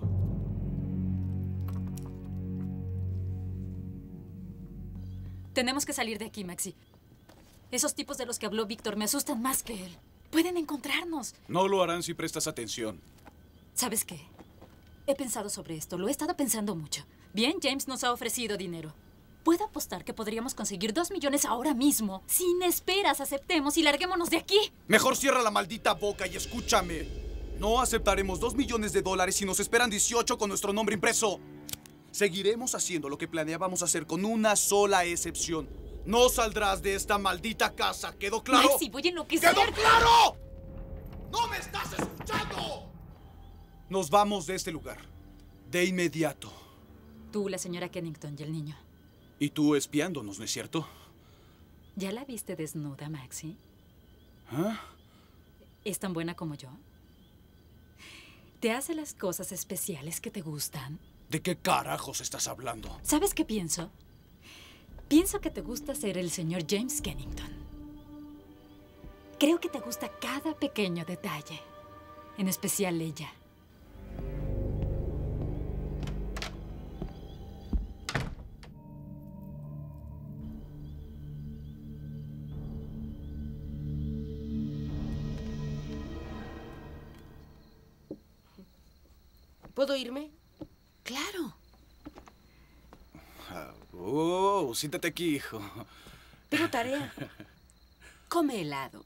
Tenemos que salir de aquí, Maxi. Esos tipos de los que habló Víctor me asustan más que él. Pueden encontrarnos. No lo harán si prestas atención. ¿Sabes qué? He pensado sobre esto. Lo he estado pensando mucho. Bien, James nos ha ofrecido dinero. Puedo apostar que podríamos conseguir 2 millones ahora mismo. Sin esperas, aceptemos y larguémonos de aquí. Mejor cierra la maldita boca y escúchame. No aceptaremos $2 millones si nos esperan 18 con nuestro nombre impreso. Seguiremos haciendo lo que planeábamos hacer con una sola excepción. No saldrás de esta maldita casa. ¿Quedó claro? Maxi, voy a enloquecer. ¡Quedó claro! ¡No me estás escuchando! Nos vamos de este lugar. De inmediato. Tú, la señora Kennington y el niño. Y tú espiándonos, ¿no es cierto? ¿Ya la viste desnuda, Maxie? ¿Ah? ¿Es tan buena como yo? ¿Te hace las cosas especiales que te gustan? ¿De qué carajos estás hablando? ¿Sabes qué pienso? Pienso que te gusta ser el señor James Kennington. Creo que te gusta cada pequeño detalle, en especial ella. ¿Puedo irme? Claro. Siéntate aquí, hijo. Tengo tarea. Come helado.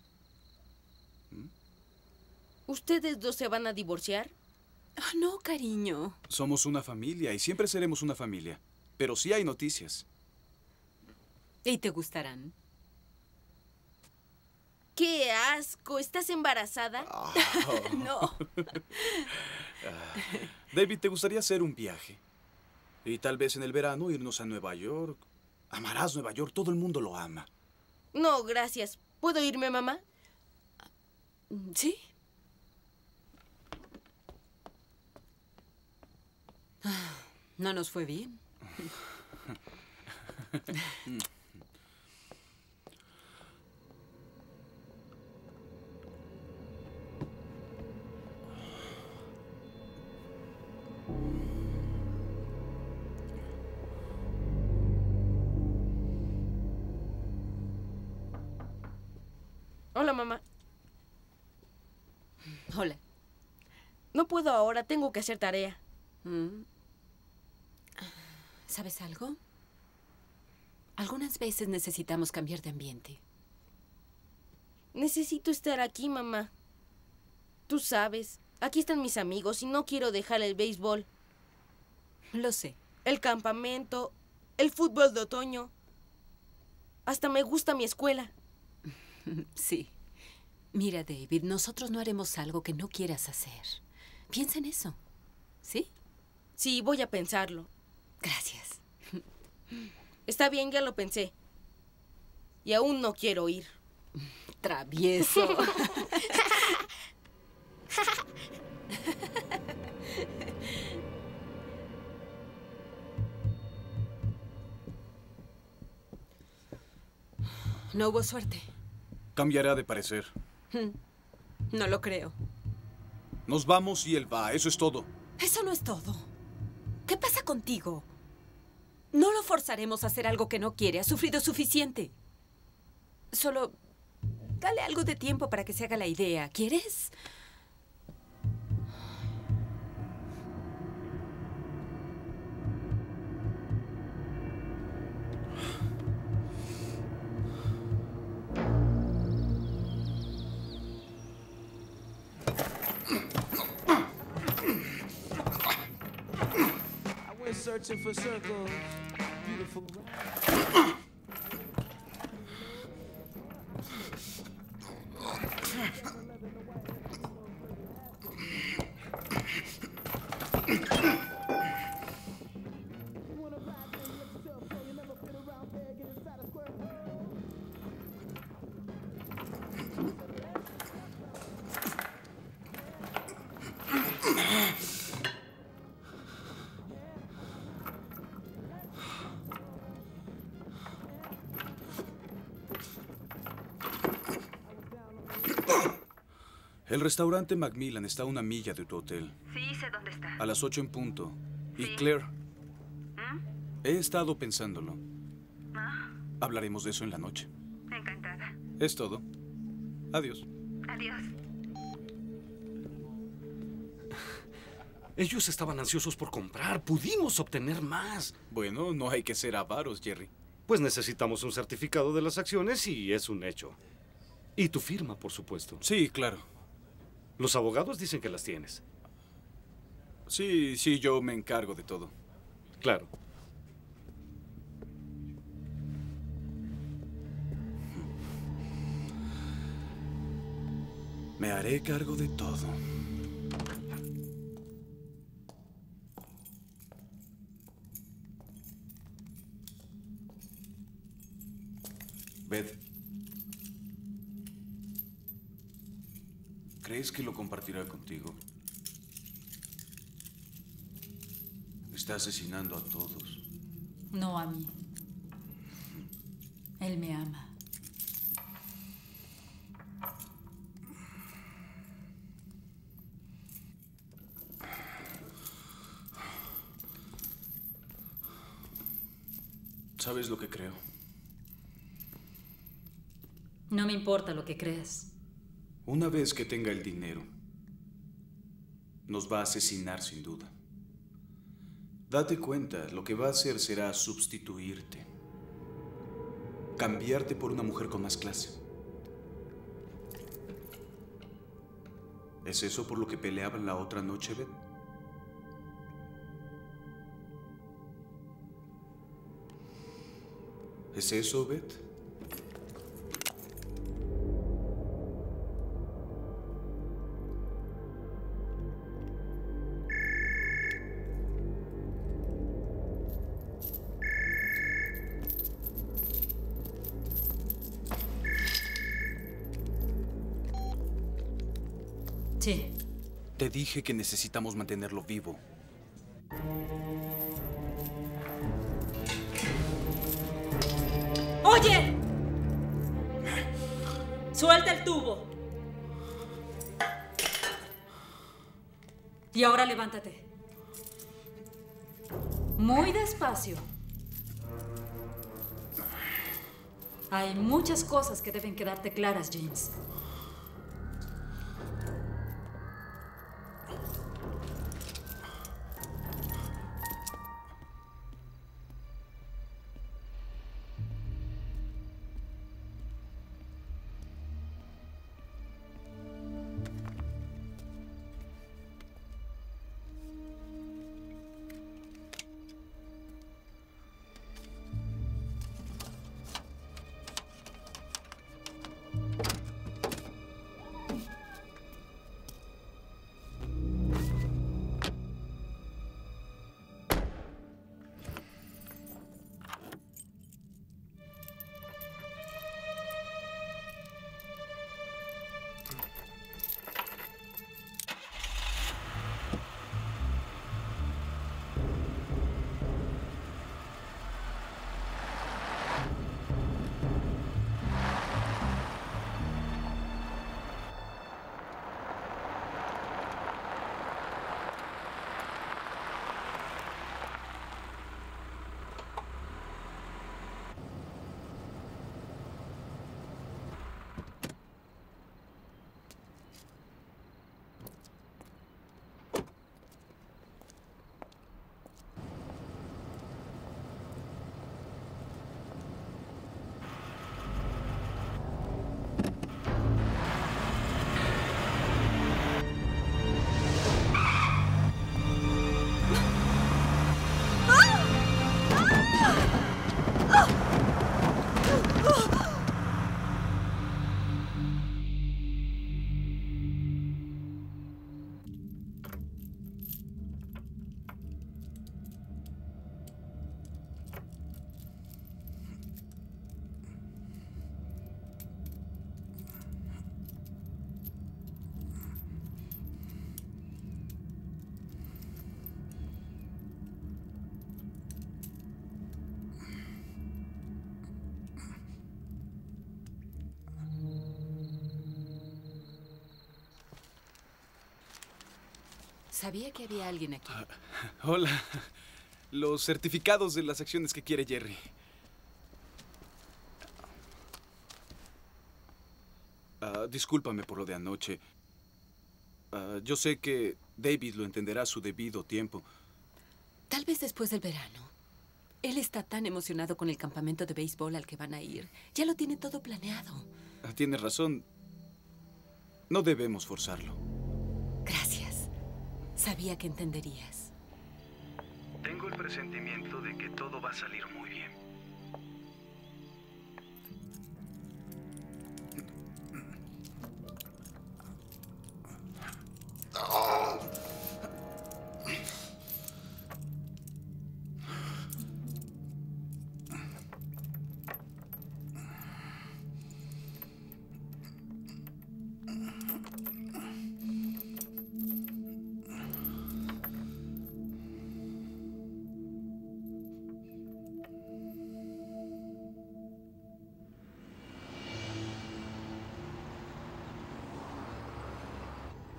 ¿Ustedes dos se van a divorciar? Oh, no, cariño. Somos una familia y siempre seremos una familia. Pero sí hay noticias. ¿Y te gustarán? ¡Qué asco! ¿Estás embarazada? No. David, ¿te gustaría hacer un viaje? Y tal vez en el verano irnos a Nueva York. Amarás Nueva York, todo el mundo lo ama. No, gracias. ¿Puedo irme, mamá? Sí. No nos fue bien. Hola, mamá. Hola. No puedo ahora, tengo que hacer tarea. ¿Sabes algo? Algunas veces necesitamos cambiar de ambiente. Necesito estar aquí, mamá. Tú sabes, aquí están mis amigos y no quiero dejar el béisbol. Lo sé. El campamento, el fútbol de otoño. Hasta me gusta mi escuela. Sí. Mira, David, nosotros no haremos algo que no quieras hacer. Piensa en eso. ¿Sí? Sí, voy a pensarlo. Gracias. Está bien, ya lo pensé. Y aún no quiero ir. Travieso. No hubo suerte. Cambiará de parecer. No lo creo. Nos vamos y él va, eso es todo. Eso no es todo. ¿Qué pasa contigo? No lo forzaremos a hacer algo que no quiere. Ha sufrido suficiente. Solo dale algo de tiempo para que se haga la idea. ¿Quieres? Searching for circles, beautiful. El restaurante Macmillan está a una milla de tu hotel. Sí, sé dónde está. A las 8 en punto. Sí. Y Claire, he estado pensándolo. Hablaremos de eso en la noche. Encantada. Es todo. Adiós. Adiós. Ellos estaban ansiosos por comprar. Pudimos obtener más. Bueno, no hay que ser avaros, Jerry. Pues necesitamos un certificado de las acciones y es un hecho. Y tu firma, por supuesto. Sí, claro. Los abogados dicen que las tienes. Sí, yo me encargo de todo. Claro. Me haré cargo de todo. Beth, ¿crees que lo compartirá contigo? Está asesinando a todos. No a mí. Él me ama. ¿Sabes lo que creo? No me importa lo que creas. Una vez que tenga el dinero, nos va a asesinar sin duda. Date cuenta, lo que va a hacer será sustituirte. Cambiarte por una mujer con más clase. ¿Es eso por lo que peleaban la otra noche, Beth? ¿Es eso, Beth? Sí. Te dije que necesitamos mantenerlo vivo. ¡Oye! ¡Suelta el tubo! Y ahora levántate. Muy despacio. Hay muchas cosas que deben quedarte claras, James. Sabía que había alguien aquí. Hola. Los certificados de las acciones que quiere Jerry. Discúlpame por lo de anoche. Yo sé que David lo entenderá a su debido tiempo. Tal vez después del verano. Él está tan emocionado con el campamento de béisbol al que van a ir. Ya lo tiene todo planeado. Tienes razón. No debemos forzarlo. Gracias. Sabía que entenderías. Tengo el presentimiento de que todo va a salir muy bien.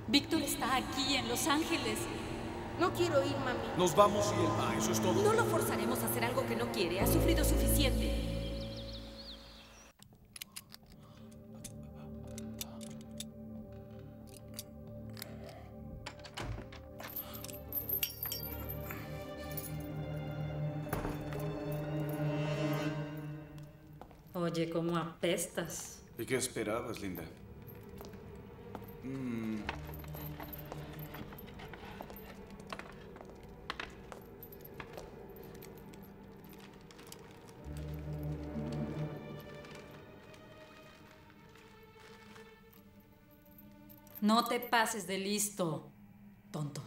Víctor está aquí, en Los Ángeles. No quiero ir, mami. Nos vamos y él va, eso es todo. No lo forzaremos a hacer algo que no quiere. Ha sufrido suficiente. Oye, ¿cómo apestas? ¿Y qué esperabas, Linda? No te pases de listo, tonto.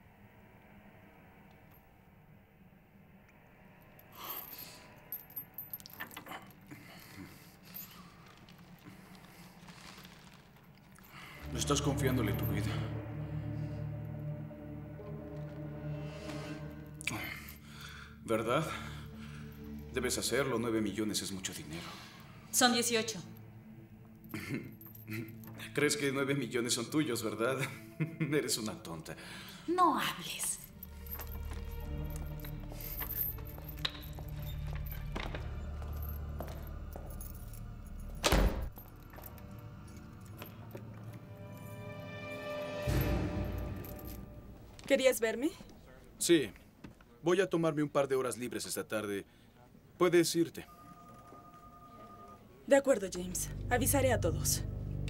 Estás confiándole tu vida. ¿Verdad? Debes hacerlo. 9 millones es mucho dinero. Son 18. ¿Crees que 9 millones son tuyos, verdad? Eres una tonta. No hables. ¿Querías verme? Sí. Voy a tomarme un par de horas libres esta tarde. Puedes irte. De acuerdo, James. Avisaré a todos.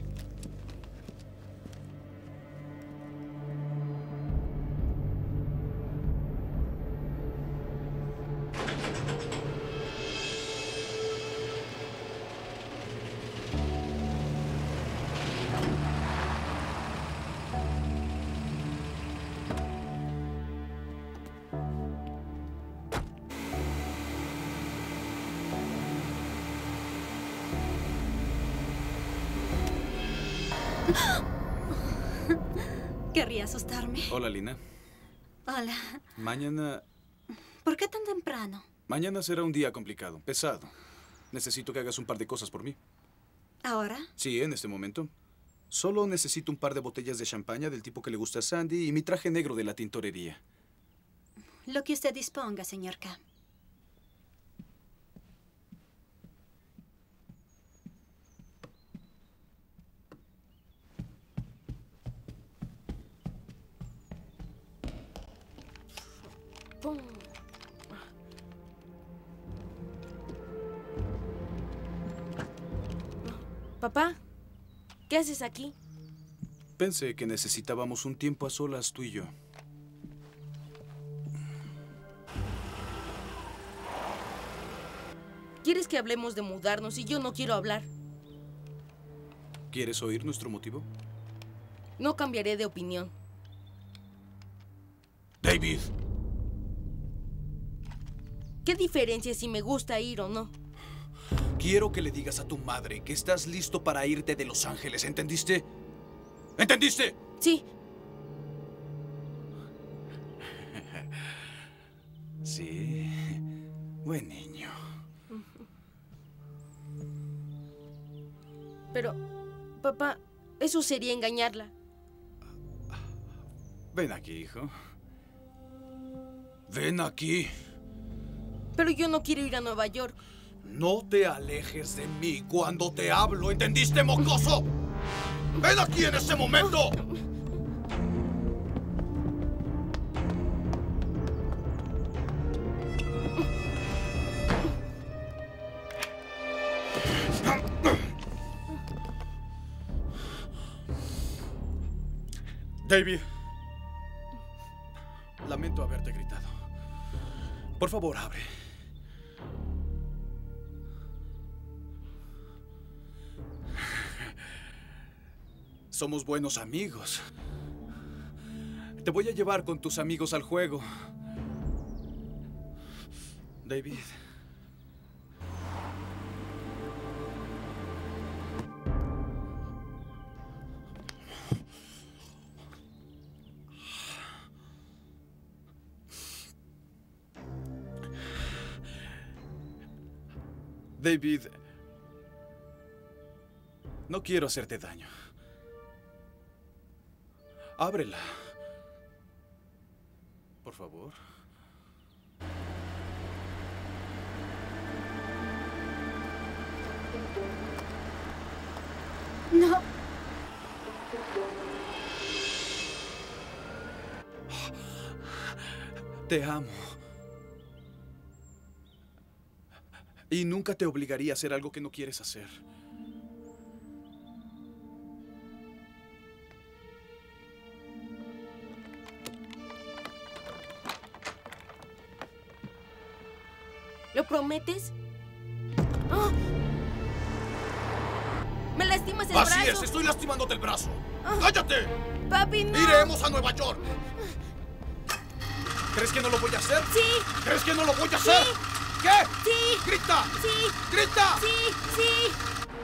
¿Querría asustarme? Hola, Lina. Hola. Mañana... ¿Por qué tan temprano? Mañana será un día complicado, pesado. Necesito que hagas un par de cosas por mí. ¿Ahora? Sí, en este momento. Solo necesito un par de botellas de champaña del tipo que le gusta a Sandy y mi traje negro de la tintorería. Lo que usted disponga, señor K. Papá, ¿qué haces aquí? Pensé que necesitábamos un tiempo a solas tú y yo. ¿Quieres que hablemos de mudarnos y yo no quiero hablar? ¿Quieres oír nuestro motivo? No cambiaré de opinión. David. ¿Qué diferencia si me gusta ir o no? Quiero que le digas a tu madre que estás listo para irte de Los Ángeles, ¿entendiste? ¿Entendiste? Sí. Sí. Buen niño. Pero, papá, eso sería engañarla. Ven aquí, hijo. Ven aquí. Pero yo no quiero ir a Nueva York. No te alejes de mí cuando te hablo, ¿entendiste, mocoso? ¡Ven aquí en este momento! David. Lamento haberte gritado. Por favor, abre. Somos buenos amigos. Te voy a llevar con tus amigos al juego. David. David, no quiero hacerte daño. Ábrela. Por favor. No. Te amo. Y nunca te obligaría a hacer algo que no quieres hacer. ¿Lo prometes? ¡Ah! ¡Me lastimas el brazo! Así es, estoy lastimándote el brazo. ¡Cállate! ¡Papi, no! ¡Iremos a Nueva York! ¿Crees que no lo voy a hacer? ¡Sí! ¿Crees que no lo voy a hacer? ¡Sí! ¿Qué? ¡Sí! ¡Grita! ¡Sí! ¡Grita! ¡Sí! ¡Sí!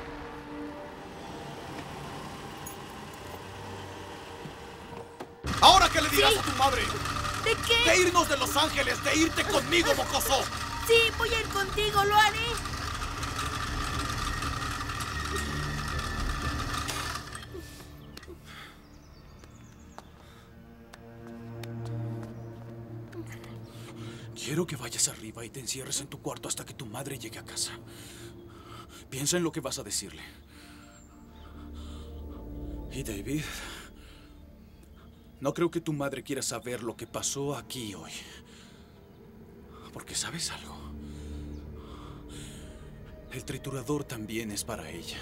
¿Ahora qué le dirás a tu madre? ¿De qué? De irnos de Los Ángeles, de irte conmigo, mocoso. Sí, voy a ir contigo, lo haré. Quiero que vayas arriba y te encierres en tu cuarto hasta que tu madre llegue a casa. Piensa en lo que vas a decirle. Y David, no creo que tu madre quiera saber lo que pasó aquí hoy. Porque ¿sabes algo? El triturador también es para ella.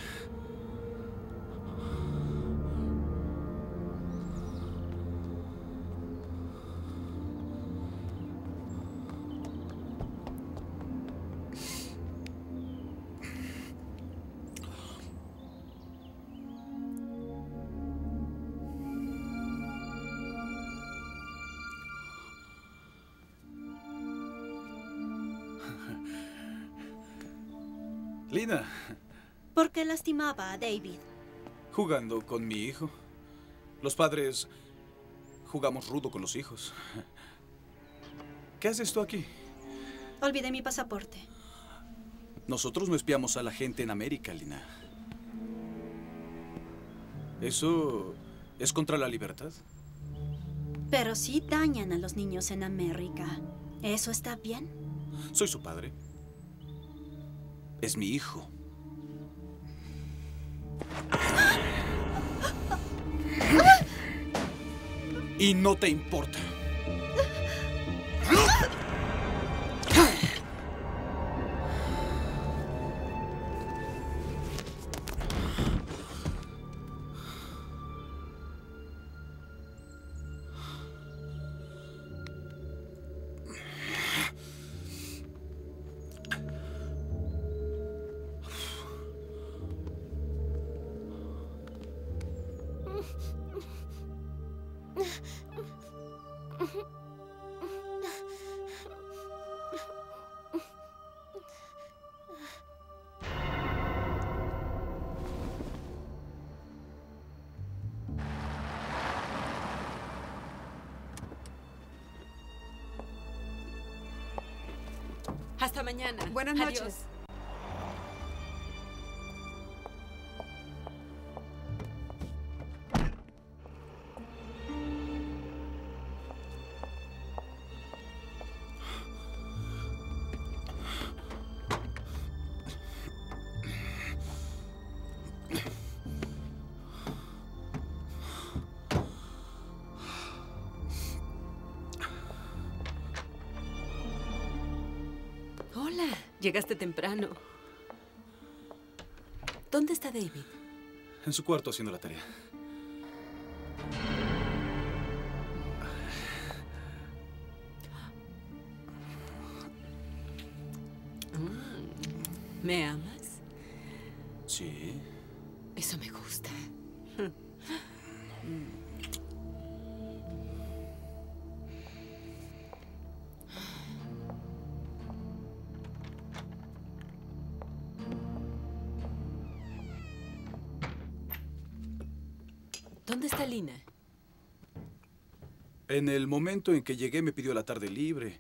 Lina, ¿Por qué lastimaba a David? jugando con mi hijo. Los padres jugamos rudo con los hijos. ¿Qué haces tú aquí? Olvidé mi pasaporte. Nosotros no espiamos a la gente en América, Lina. ¿Eso es contra la libertad? Pero sí dañan a los niños en América. ¿Eso está bien? Soy su padre. Es mi hijo. Y no te importa. Hasta mañana. Buenas noches. Adiós. Hola, llegaste temprano. ¿Dónde está David? En su cuarto haciendo la tarea. ¿Me amas? Sí. Eso me gusta. ¿Dónde está Lina? En el momento en que llegué me pidió la tarde libre.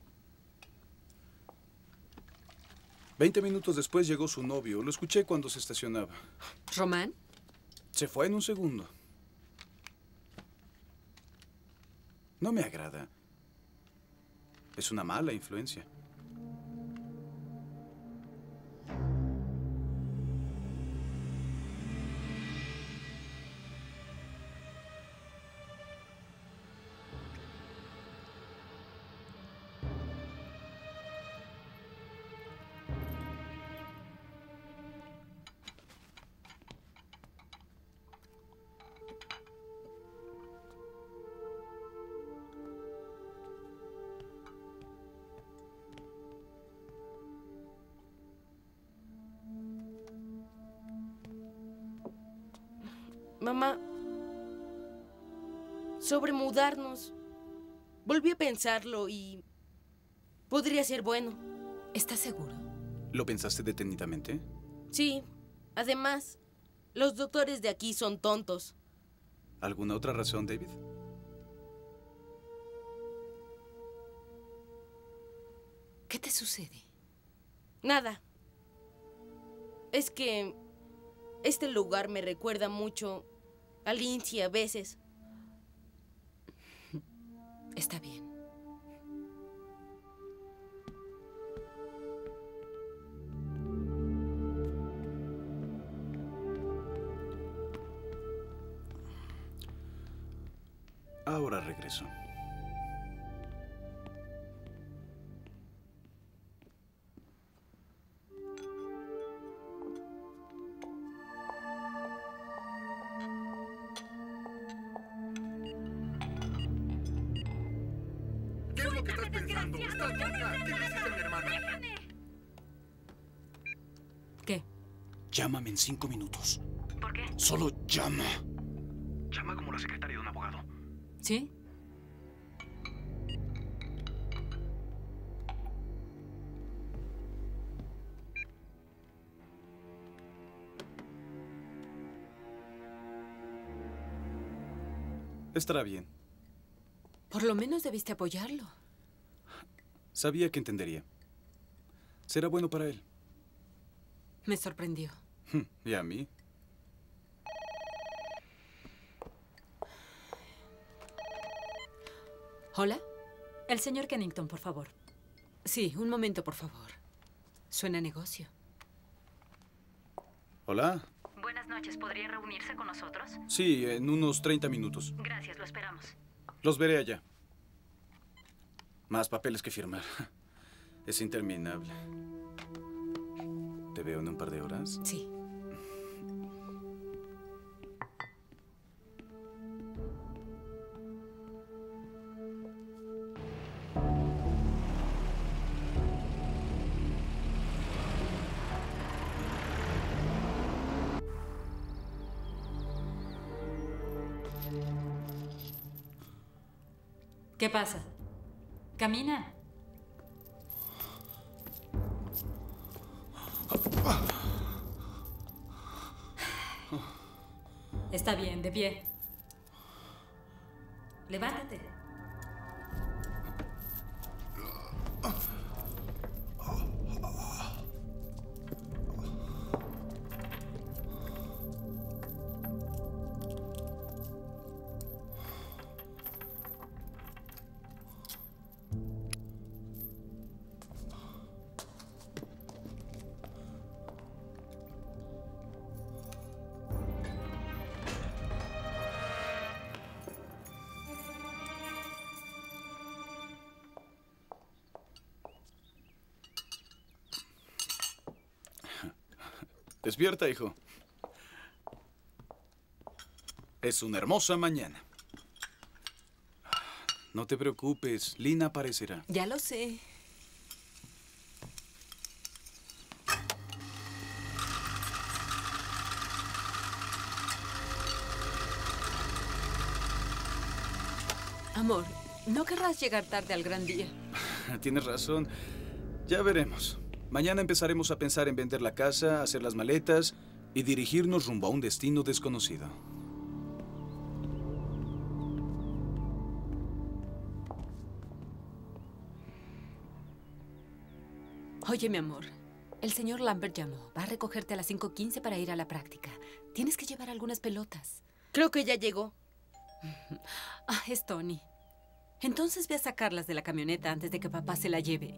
20 minutos después llegó su novio. Lo escuché cuando se estacionaba. ¿Román? Se fue en un segundo. No me agrada. Es una mala influencia. Mamá, sobre mudarnos, volví a pensarlo y podría ser bueno. ¿Estás seguro? ¿Lo pensaste detenidamente? Sí, además, los doctores de aquí son tontos. ¿Alguna otra razón, David? ¿Qué te sucede? Nada. Es que este lugar me recuerda mucho a Lindsay a veces. Está bien. Ahora regreso. ¿Qué es lo que estás pensando? ¿Estás loca? ¿Qué le hiciste a mi hermana? ¿Qué? Llámame en 5 minutos. ¿Por qué? Solo llama. Llama como la secretaria de un abogado. ¿Sí? Estará bien. Por lo menos debiste apoyarlo. Sabía que entendería. Será bueno para él. Me sorprendió. ¿Y a mí? ¿Hola? El señor Kennington, por favor. Sí, un momento, por favor. Suena a negocio. Hola. Buenas noches, ¿podría reunirse con nosotros? Sí, en unos 30 minutos. Gracias, lo esperamos. Los veré allá. Más papeles que firmar. Es interminable. ¿Te veo en un par de horas? Sí. ¿Qué pasa? Camina. Está bien, de pie. Levántate. Despierta, hijo. Es una hermosa mañana. No te preocupes, Lina aparecerá. Ya lo sé. Amor, no querrás llegar tarde al gran día. Tienes razón. Ya veremos. Mañana empezaremos a pensar en vender la casa, hacer las maletas y dirigirnos rumbo a un destino desconocido. Oye, mi amor, el señor Lambert llamó. Va a recogerte a las 5:15 para ir a la práctica. Tienes que llevar algunas pelotas. Creo que ya llegó. Ah, es Tony. Entonces ve a sacarlas de la camioneta antes de que papá se la lleve.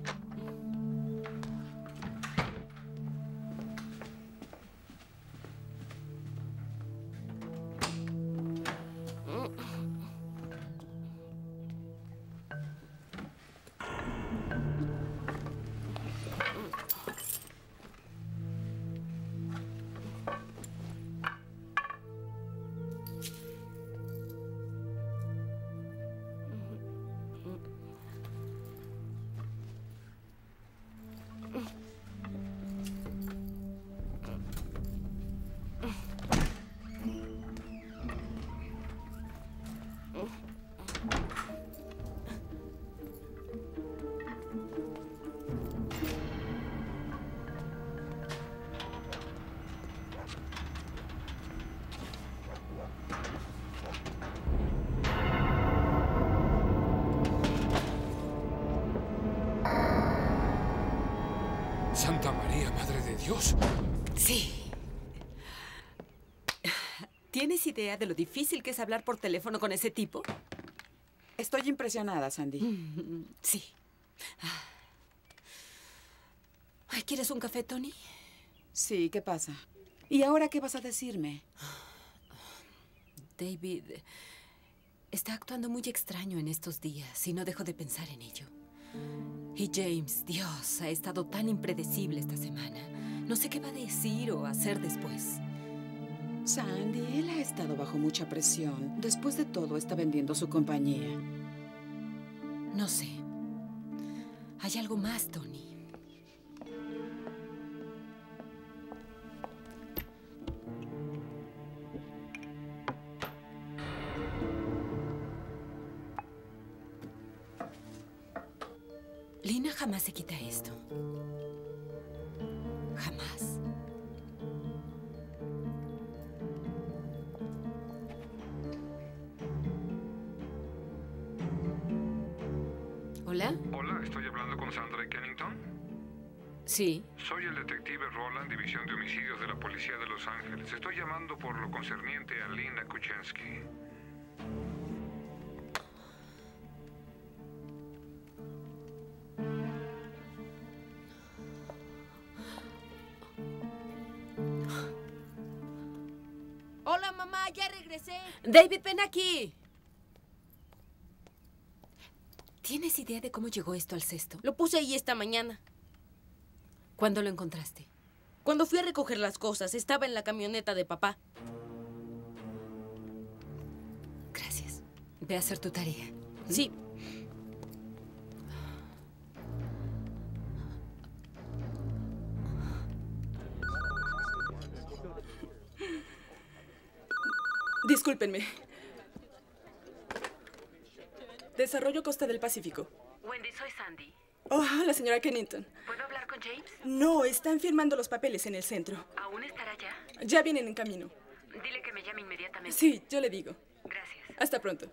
Santa María, Madre de Dios. Sí. ¿Tienes idea de lo difícil que es hablar por teléfono con ese tipo? Estoy impresionada, Sandy. Sí. Ay, ¿quieres un café, Tony? Sí, ¿qué pasa? ¿Y ahora qué vas a decirme? David está actuando muy extraño en estos días y no dejo de pensar en ello. Y James, Dios, ha estado tan impredecible esta semana. No sé qué va a decir o hacer después. Sandy, él ha estado bajo mucha presión. Después de todo, está vendiendo su compañía. No sé. Hay algo más, Tony. Lina jamás se quita esto. Jamás. ¿Hola? Hola, estoy hablando con Sandra Kennington. Sí. Soy el detective Roland, División de Homicidios de la Policía de Los Ángeles. Estoy llamando por lo concerniente a Lina Kuchensky. Hola, mamá, ya regresé. David, ven aquí. ¿Tienes idea de cómo llegó esto al cesto? Lo puse ahí esta mañana. ¿Cuándo lo encontraste? Cuando fui a recoger las cosas, estaba en la camioneta de papá. Gracias. Ve a hacer tu tarea. Sí. Discúlpenme. Desarrollo Costa del Pacífico. Wendy, soy Sandy. Oh, la señora Kennington. ¿Puedo hablar con James? No, están firmando los papeles en el centro. ¿Aún estará allá? Ya vienen en camino. Dile que me llame inmediatamente. Sí, yo le digo. Gracias. Hasta pronto.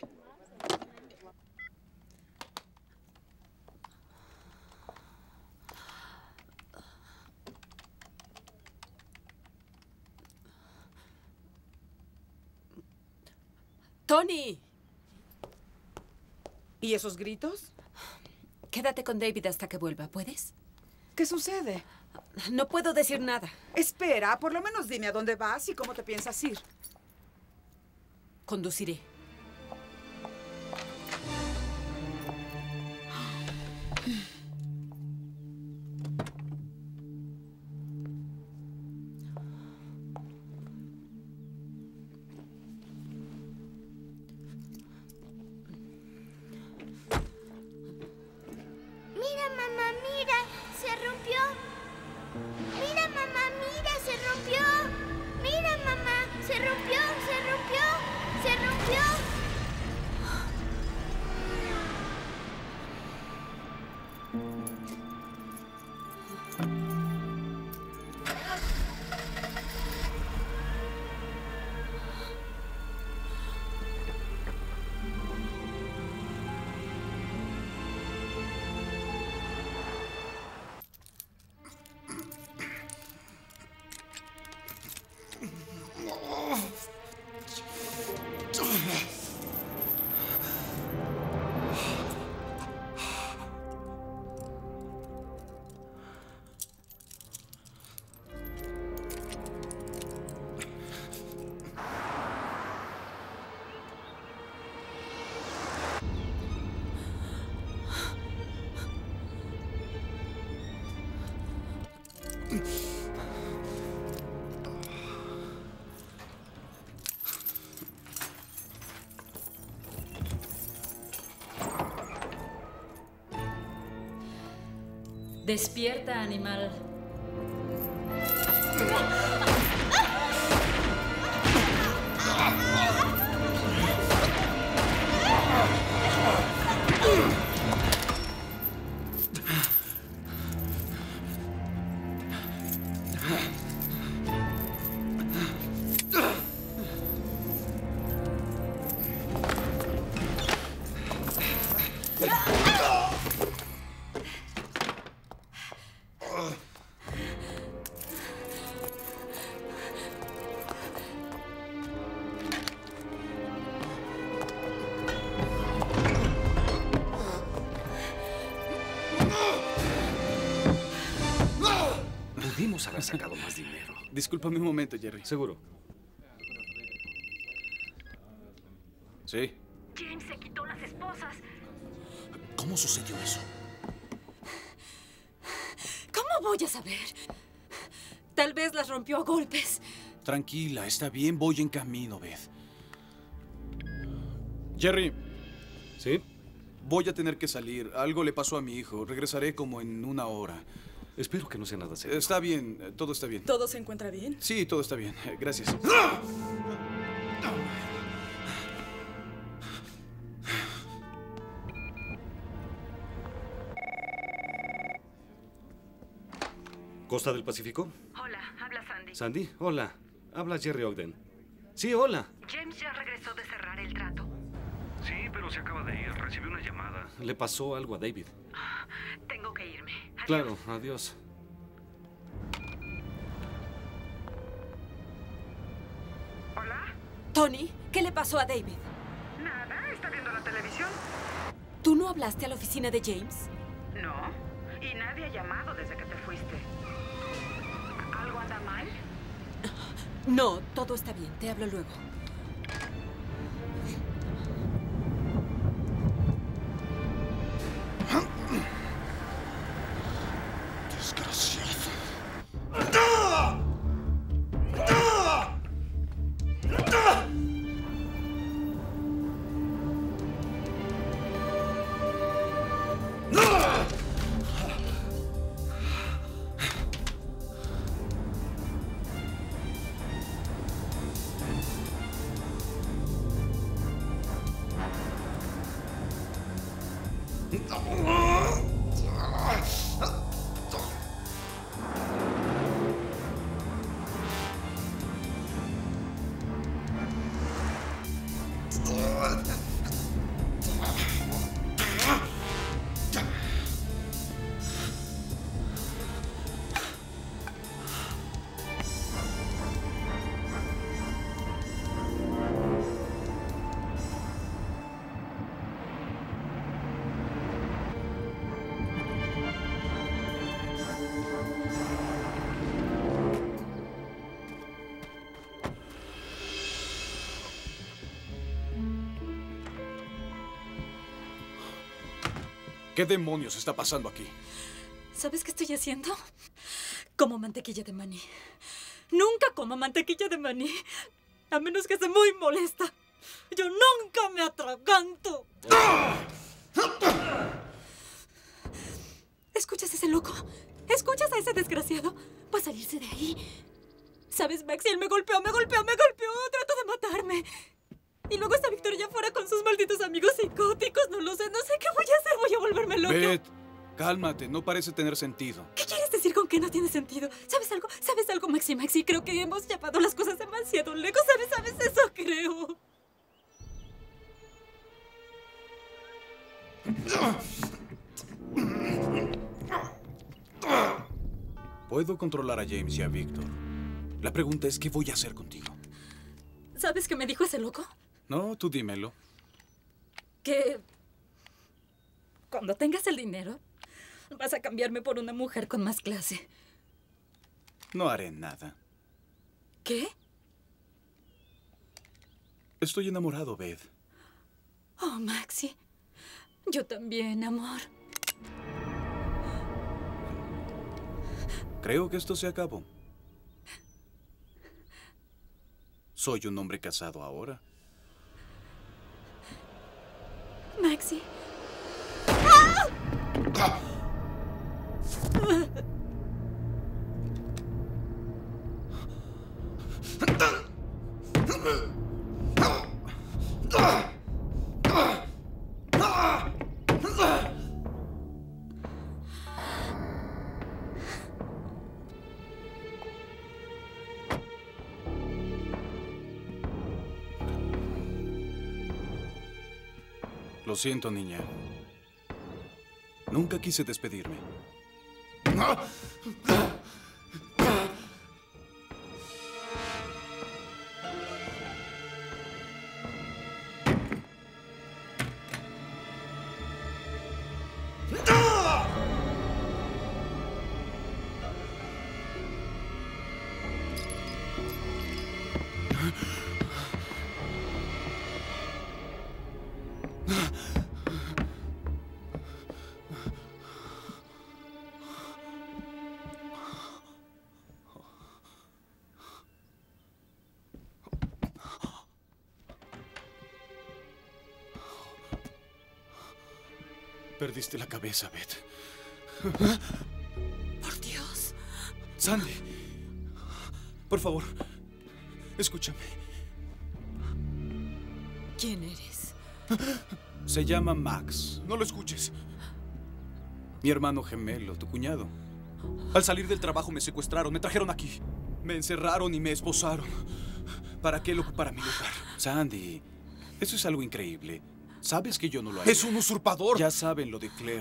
¡Tony! ¿Y esos gritos? Quédate con David hasta que vuelva, ¿puedes? ¿Qué sucede? No puedo decir nada. Espera, por lo menos dime a dónde vas y cómo te piensas ir. Conduciré. Mira, mamá, mira, se rompió. Mira, mamá, mira, se rompió. Mira, mamá, se rompió, se rompió, se rompió. Despierta, animal. Pudimos haber sacado más dinero. Discúlpame un momento, Jerry. Seguro. Sí. James se quitó las esposas. ¿Cómo sucedió eso? ¿Cómo voy a saber? Tal vez las rompió a golpes. Tranquila, está bien, voy en camino, Beth. Jerry. ¿Sí? Voy a tener que salir. Algo le pasó a mi hijo. Regresaré como en 1 hora. Espero que no sea nada serio. Está bien, todo está bien. ¿Todo se encuentra bien? Sí, todo está bien. Gracias. ¿Costa del Pacífico? Hola, habla Sandy. Sandy, hola. Habla Jerry Ogden. Sí, hola. James ya regresó de cerrar el trato. Sí, pero se acaba de ir. Recibí una llamada. Le pasó algo a David. Tengo que irme. Adiós. Claro, adiós. ¿Hola? Tony, ¿qué le pasó a David? Nada, está viendo la televisión. ¿Tú no hablaste a la oficina de James? No, y nadie ha llamado desde que te fuiste. ¿Algo anda mal? No, todo está bien. Te hablo luego. Desgraciado. ¿Qué demonios está pasando aquí? ¿Sabes qué estoy haciendo? Como mantequilla de maní. Nunca como mantequilla de maní. A menos que esté muy molesta. Yo nunca me atraganto. ¿Escuchas a ese loco? ¿Escuchas a ese desgraciado? Va a salirse de ahí. ¿Sabes, Maxie? Él me golpeó. Trató de matarme. Y luego está Víctor allá afuera con sus malditos amigos psicóticos. No sé qué voy a hacer. Voy a volverme loca. Beth, cálmate, no parece tener sentido. ¿Qué quieres decir con que no tiene sentido? ¿Sabes algo, Maxi? Creo que hemos llevado las cosas demasiado lejos. ¿Sabes? Eso creo. Puedo controlar a James y a Víctor. La pregunta es, ¿qué voy a hacer contigo? ¿Sabes qué me dijo ese loco? No, tú dímelo. Que cuando tengas el dinero, vas a cambiarme por una mujer con más clase. No haré nada. ¿Qué? Estoy enamorado, Beth. Oh, Maxi. Yo también, amor. Creo que esto se acabó. Soy un hombre casado ahora. Maxie. Lo siento, niña. Nunca quise despedirme. Perdiste la cabeza, Beth. Por Dios. Sandy, por favor, escúchame. ¿Quién eres? Se llama Max. No lo escuches. Mi hermano gemelo, tu cuñado. Al salir del trabajo me secuestraron, me trajeron aquí. Me encerraron y me esposaron. Para que él ocupara mi lugar. Sandy, eso es algo increíble. Sabes que yo no lo haría. ¡Es un usurpador! Ya saben lo de Claire.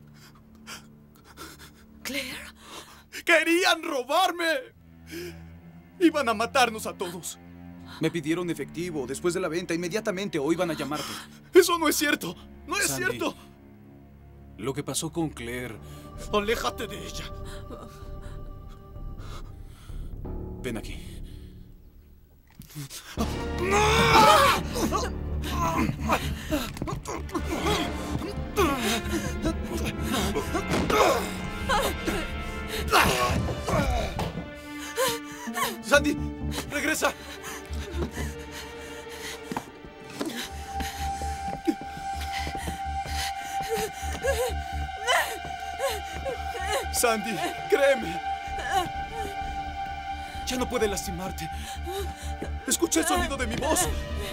¿Claire? ¡Querían robarme! Iban a matarnos a todos. Me pidieron efectivo después de la venta inmediatamente o iban a llamarte. ¡Eso no es cierto! ¡No es cierto! Lo que pasó con Claire... ¡Aléjate de ella! Ven aquí. ¡Sandy! ¡Regresa! Sandy, créeme. Ya no puede lastimarte. Escucha el sonido de mi voz.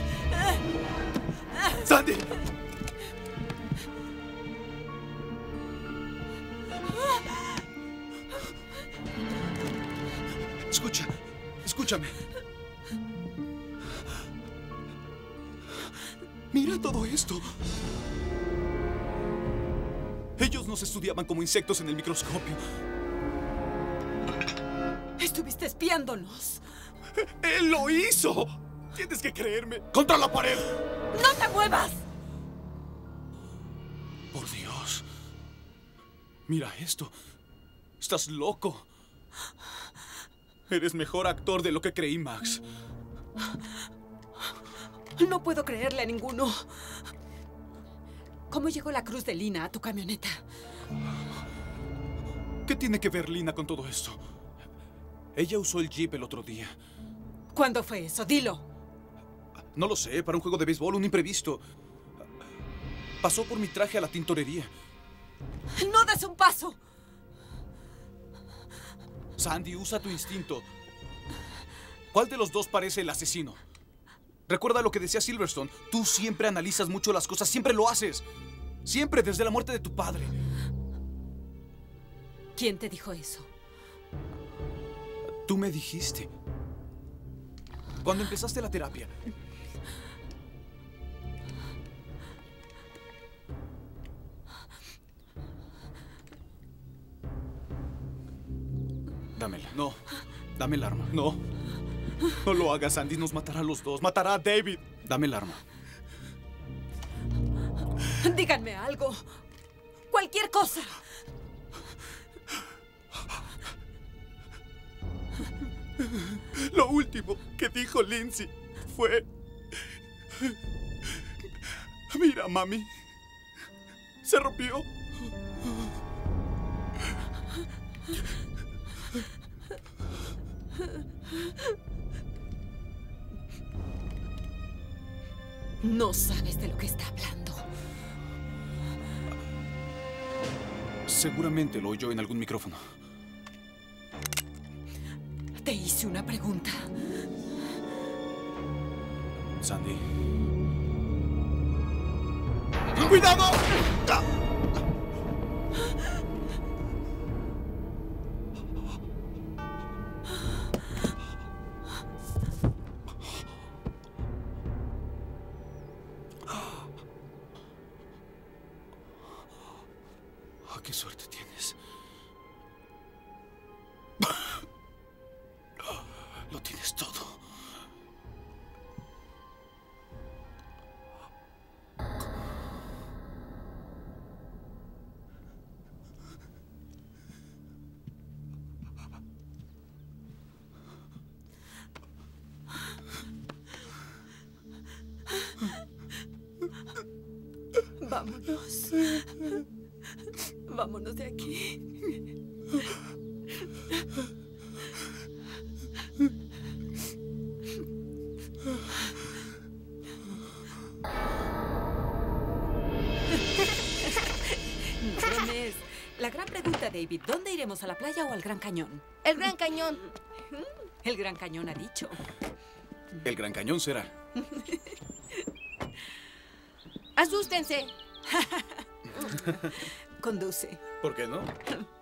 ¡Sandy! Escúchame. Mira todo esto. Ellos nos estudiaban como insectos en el microscopio. Estuviste espiándonos. ¡Él lo hizo! Tienes que creerme. ¡Contra la pared! ¡No te muevas! Por Dios. Mira esto. Estás loco. Eres mejor actor de lo que creí, Max. No puedo creerle a ninguno. ¿Cómo llegó la cruz de Lina a tu camioneta? ¿Qué tiene que ver Lina con todo esto? Ella usó el jeep el otro día. ¿Cuándo fue eso? Dilo. No lo sé, para un juego de béisbol, un imprevisto. Pasó por mi traje a la tintorería. ¡No des un paso! Sandy, usa tu instinto. ¿Cuál de los dos parece el asesino? Recuerda lo que decía Silverstone. Tú siempre analizas mucho las cosas, siempre lo haces. Siempre, desde la muerte de tu padre. ¿Quién te dijo eso? Tú me dijiste. Cuando empezaste la terapia. Dámela. No. Dame el arma. No. No lo hagas, Sandy. Nos matará a los dos. Matará a David. Dame el arma. Díganme algo. Cualquier cosa. Lo último que dijo Lindsay fue... Mira, mami. Se rompió. No sabes de lo que está hablando. Seguramente lo oyó en algún micrófono. Te hice una pregunta. Sandy. ¡Cuidado! ¡Qué suerte tienes! Lo tienes todo. Vámonos. Vámonos de aquí. No bromes. La gran pregunta, David, ¿dónde iremos, a la playa o al Gran Cañón? El Gran Cañón. El Gran Cañón ha dicho. El Gran Cañón será. Asústense. Conduce. ¿Por qué no?